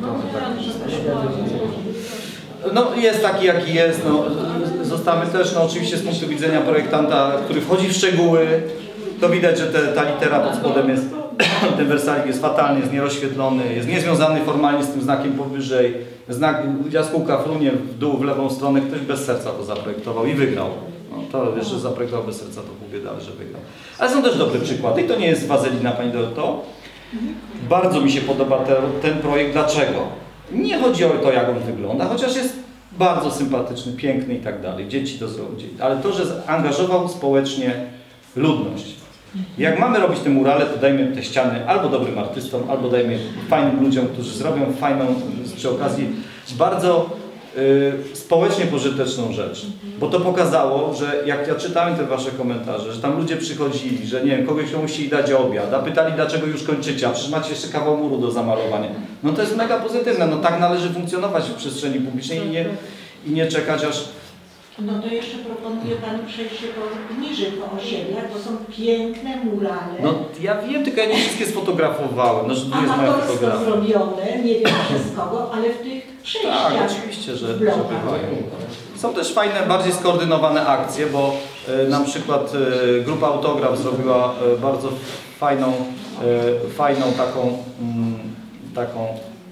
A: No jest taki, jaki jest. No, zostawmy też, no oczywiście z punktu widzenia projektanta, który wchodzi w szczegóły, to widać, że te, ta litera pod spodem jest, ten wersalik jest fatalny, jest nierozświetlony, jest niezwiązany formalnie z tym znakiem powyżej. Znak jaskółka frunie w dół, w lewą stronę, ktoś bez serca to zaprojektował i wygrał. No, to jeszcze zaprojektował bez serca, to pół biedy, ale że wygrał. Ale są też dobre przykłady i to nie jest wazelina, Pani Doroto. Bardzo mi się podoba te, ten projekt. Dlaczego? Nie chodzi o to, jak on wygląda, chociaż jest bardzo sympatyczny, piękny i tak dalej. Dzieci to zrobią, ale to, że zaangażował społecznie ludność. Jak mamy robić te murale, to dajmy te ściany albo dobrym artystom, albo dajmy fajnym ludziom, którzy zrobią fajną, przy okazji bardzo y, społecznie pożyteczną rzecz. Bo to pokazało, że jak ja czytałem te Wasze komentarze, że tam ludzie przychodzili, że nie wiem, kogoś musieli dać obiad, a pytali, dlaczego już kończycie, a przecież macie jeszcze kawał muru do zamalowania. No to jest mega pozytywne, no tak należy funkcjonować w przestrzeni publicznej i nie, i nie czekać aż...
B: No to jeszcze proponuję Panu przejście po, niżej po osiedlach, bo są piękne murale.
A: No ja wiem, tylko ja nie wszystkie sfotografowałem, no że tu jest moja
B: Amatorsko
A: fotografia.
B: zrobione, nie wiem przez kogo, ale w tych przejściach.
A: Tak, oczywiście, że, że bywają. Są też fajne, bardziej skoordynowane akcje, bo y, na przykład y, grupa Autograf zrobiła y, bardzo fajną, y, fajną taką, y, taką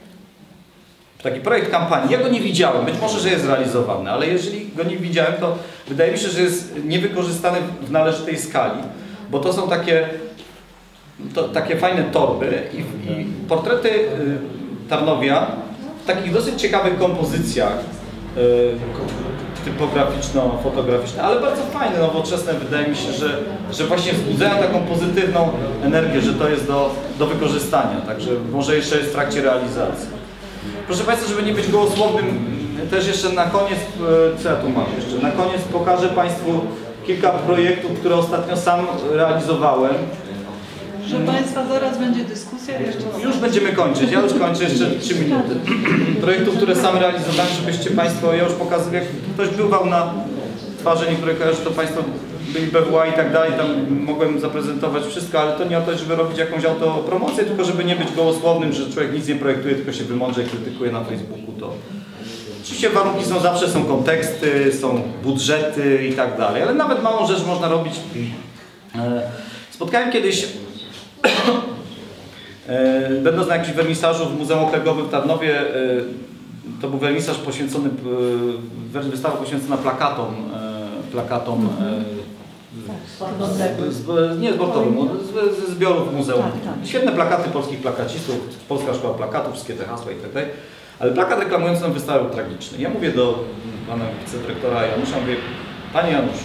A: taki projekt kampanii. Ja go nie widziałem, być może, że jest realizowany, ale jeżeli go nie widziałem, to wydaje mi się, że jest niewykorzystany w należytej skali, bo to są takie, to, takie fajne torby i, i portrety y, Tarnowia w takich dosyć ciekawych kompozycjach y, typograficzno-fotograficzne, ale bardzo fajne, nowoczesne. Wydaje mi się, że, że właśnie wzbudzają taką pozytywną energię, że to jest do, do wykorzystania, także może jeszcze jest w trakcie realizacji. Proszę Państwa, żeby nie być gołosłownym, też jeszcze na koniec, co ja tu mam jeszcze, na koniec pokażę Państwu kilka projektów, które ostatnio sam realizowałem.
F: Proszę Państwa, zaraz będzie dyskusja jeszcze.
A: Już będziemy kończyć, ja już kończę jeszcze trzy minuty. Projektów, które sam realizowałem, żebyście Państwo, ja już pokazuję, jak ktoś bywał na twarzy niektórych kojarzy, to Państwo byli B W A i tak dalej, tam mogłem zaprezentować wszystko, ale to nie o to, żeby robić jakąś autopromocję, tylko żeby nie być gołosłownym, że człowiek nic nie projektuje, tylko się wymądrze i krytykuje na Facebooku. To oczywiście warunki są zawsze, są konteksty, są budżety i tak dalej, ale nawet małą rzecz można robić. Spotkałem kiedyś, będąc na jakimś wernisażu w Muzeum Okręgowym w Tarnowie, to był wernisaż poświęcony, wystawa poświęcona plakatom, plakatom z, z, nie sportowym, z, ze zbiorów muzeum. Świetne plakaty polskich plakacistów, Polska Szkoła Plakatów, wszystkie te hasła i tak dalej. Ale plakat reklamujący nam wystawę był tragiczny. Ja mówię do pana wicedyrektora Janusza, mówię, panie Janusz,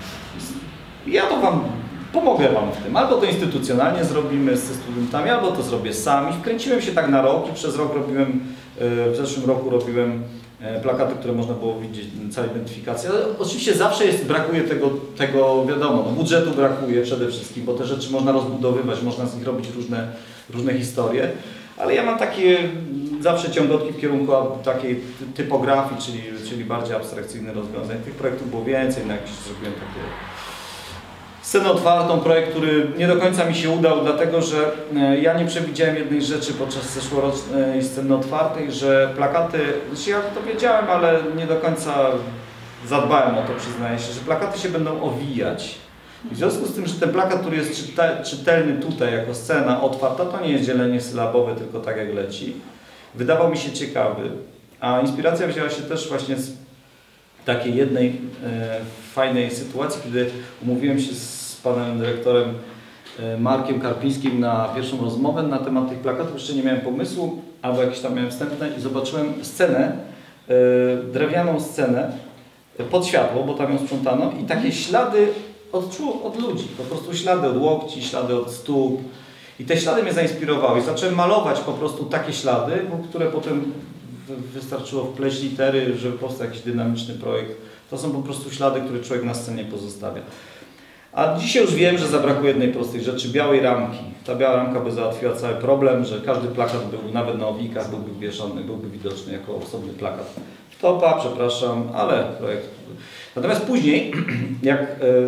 A: ja to wam pomogę wam w tym. Albo to instytucjonalnie zrobimy ze studentami, albo to zrobię sami. Wkręciłem się tak na rok i przez rok robiłem, w zeszłym roku robiłem plakaty, które można było widzieć, cała identyfikacja. Ale oczywiście zawsze jest, brakuje tego, tego wiadomo, no, budżetu brakuje przede wszystkim, bo te rzeczy można rozbudowywać, można z nich robić różne, różne historie. Ale ja mam takie zawsze ciągotki w kierunku takiej typografii, czyli, czyli bardziej abstrakcyjnych rozwiązań. Tych projektów było więcej, no jakieś zrobiłem takie scenę otwartą, projekt, który nie do końca mi się udał, dlatego że ja nie przewidziałem jednej rzeczy podczas zeszłorocznej sceny otwartej, że plakaty, znaczy ja to wiedziałem, ale nie do końca zadbałem o to, przyznaję się, że plakaty się będą owijać. I w związku z tym, że ten plakat, który jest czytelny tutaj jako scena otwarta, to nie jest dzielenie sylabowe, tylko tak jak leci. Wydawał mi się ciekawy, a inspiracja wzięła się też właśnie z takiej jednej e, fajnej sytuacji, kiedy umówiłem się z panem dyrektorem e, Markiem Karpińskim na pierwszą rozmowę na temat tych plakatów. Jeszcze nie miałem pomysłu, albo jakieś tam miałem wstępne i zobaczyłem scenę, e, drewnianą scenę pod światło, bo tam ją sprzątano i takie ślady od, od ludzi, po prostu ślady od łokci, ślady od stóp. I te ślady mnie zainspirowały. Zacząłem malować po prostu takie ślady, które potem wystarczyło wpleść litery, żeby powstał jakiś dynamiczny projekt. To są po prostu ślady, które człowiek na scenie pozostawia. A dzisiaj już wiem, że zabrakło jednej prostej rzeczy, białej ramki. Ta biała ramka by załatwiła cały problem, że każdy plakat był, nawet na owijkach, byłby wieszany, byłby widoczny jako osobny plakat. Topa, przepraszam, ale projekt. Natomiast później, jak,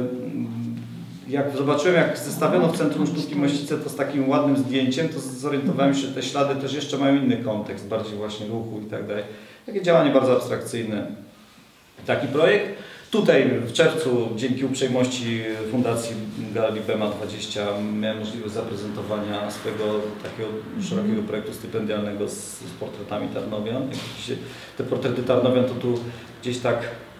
A: jak zobaczyłem, jak zestawiono w Centrum Sztuki Mościce to z takim ładnym zdjęciem, to zorientowałem się, że te ślady też jeszcze mają inny kontekst, bardziej właśnie ruchu i tak dalej. Takie działanie bardzo abstrakcyjne. Taki projekt. Tutaj w czerwcu, dzięki uprzejmości Fundacji Galerii B M A dwadzieścia, miałem możliwość zaprezentowania swojego takiego szerokiego projektu stypendialnego z, z portretami Tarnowian. Jak te portrety Tarnowian to tu gdzieś tak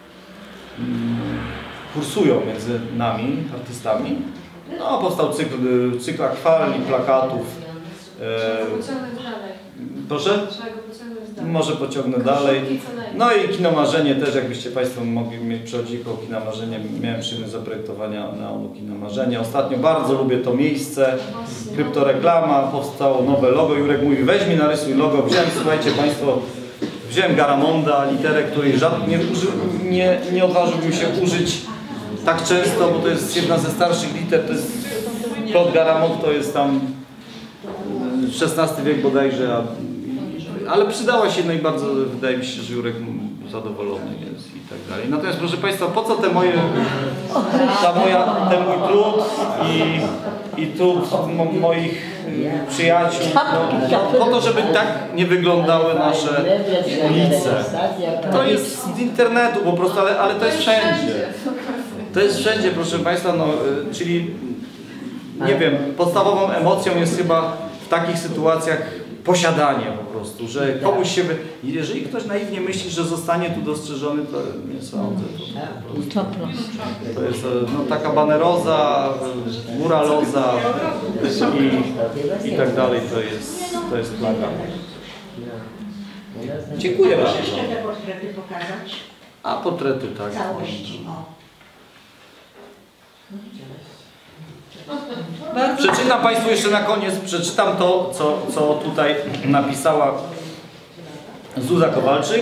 A: mm, kursują między nami, artystami. No, powstał cykl, cykl akwareli, plakatów. E, proszę? Może pociągnę dalej. No i Kino Marzenie też, jakbyście Państwo mogli mieć przychodzi koło Kina Marzenie. Miałem przyjemność zaprojektowania neonu Kina Marzenie. Ostatnio bardzo lubię to miejsce. Kryptoreklama, powstało nowe logo. Jurek mówi, weź mi narysuj logo. Wziąłem, słuchajcie Państwo, wziąłem Garamonda, literę, której żadnie, nie, nie, nie odważyłbym się użyć tak często, bo to jest jedna ze starszych liter. To jest Claude Garamond, to jest tam szesnasty wiek bodajże. Ale przydała się, no i bardzo wydaje mi się, że Jurek zadowolony jest i tak dalej. Natomiast proszę Państwa, po co te moje, ta moja, ten mój trud i, i trud mo, moich przyjaciół, no, po to, żeby tak nie wyglądały nasze ulice. To jest z internetu po prostu, ale, ale to jest wszędzie. To jest wszędzie, proszę Państwa, no, czyli nie wiem, podstawową emocją jest chyba w takich sytuacjach posiadanie po prostu, że komuś się... Wy... Jeżeli ktoś naiwnie myśli, że zostanie tu dostrzeżony, to nie sądzę. To, po to jest no, taka baneroza, muraloza i, i tak dalej, to jest, to jest plaga. Dziękuję bardzo.
B: Proszę jeszcze te portrety pokazać.
A: A portrety, tak.
B: Całości, o.
A: Przeczytam Państwu jeszcze na koniec, przeczytam to, co, co tutaj napisała Zuza Kowalczyk.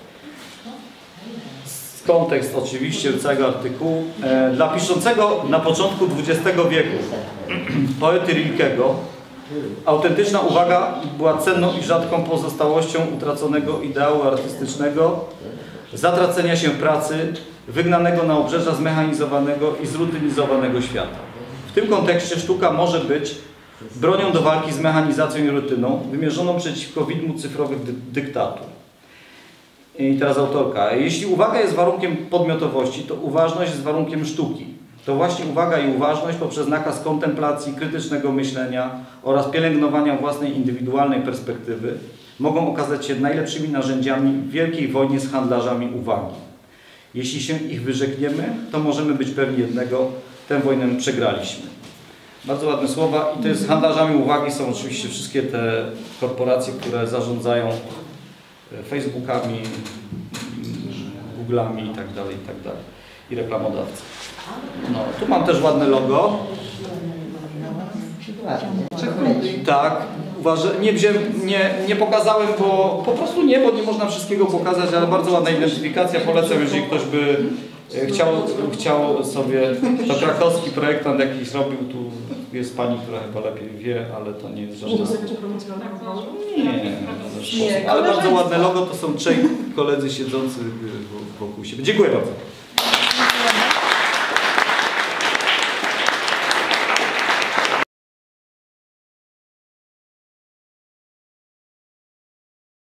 A: Kontekst oczywiście całego artykułu. E, dla piszącego na początku dwudziestego wieku poety Rilkego autentyczna uwaga była cenną i rzadką pozostałością utraconego ideału artystycznego, zatracenia się pracy, wygnanego na obrzeża zmechanizowanego i zrutynizowanego świata. W tym kontekście sztuka może być bronią do walki z mechanizacją i rutyną, wymierzoną przeciwko widmu cyfrowych dy dyktatur. I teraz autorka. Jeśli uwaga jest warunkiem podmiotowości, to uważność jest warunkiem sztuki. To właśnie uwaga i uważność poprzez nakaz kontemplacji, krytycznego myślenia oraz pielęgnowania własnej indywidualnej perspektywy mogą okazać się najlepszymi narzędziami w wielkiej wojnie z handlarzami uwagi. Jeśli się ich wyrzekniemy, to możemy być pewni jednego, tę wojnę przegraliśmy. Bardzo ładne słowa i to jest handlarzami uwagi są oczywiście wszystkie te korporacje, które zarządzają Facebookami, Google'ami i tak dalej, i tak dalej. I reklamodawcy. No, tu mam też ładne logo. Tak, uważam, nie, wziąłem, nie, nie pokazałem, bo po prostu nie, bo nie można wszystkiego pokazać, ale bardzo ładna identyfikacja, polecam, jeżeli ktoś by chciał, chciał sobie, to krakowski projektant jakiś robił, tu jest pani, która chyba lepiej wie, ale to nie jest żadna... Nie, nie, ale bardzo ładne logo, to są trzej koledzy siedzący wokół siebie. Dziękuję bardzo.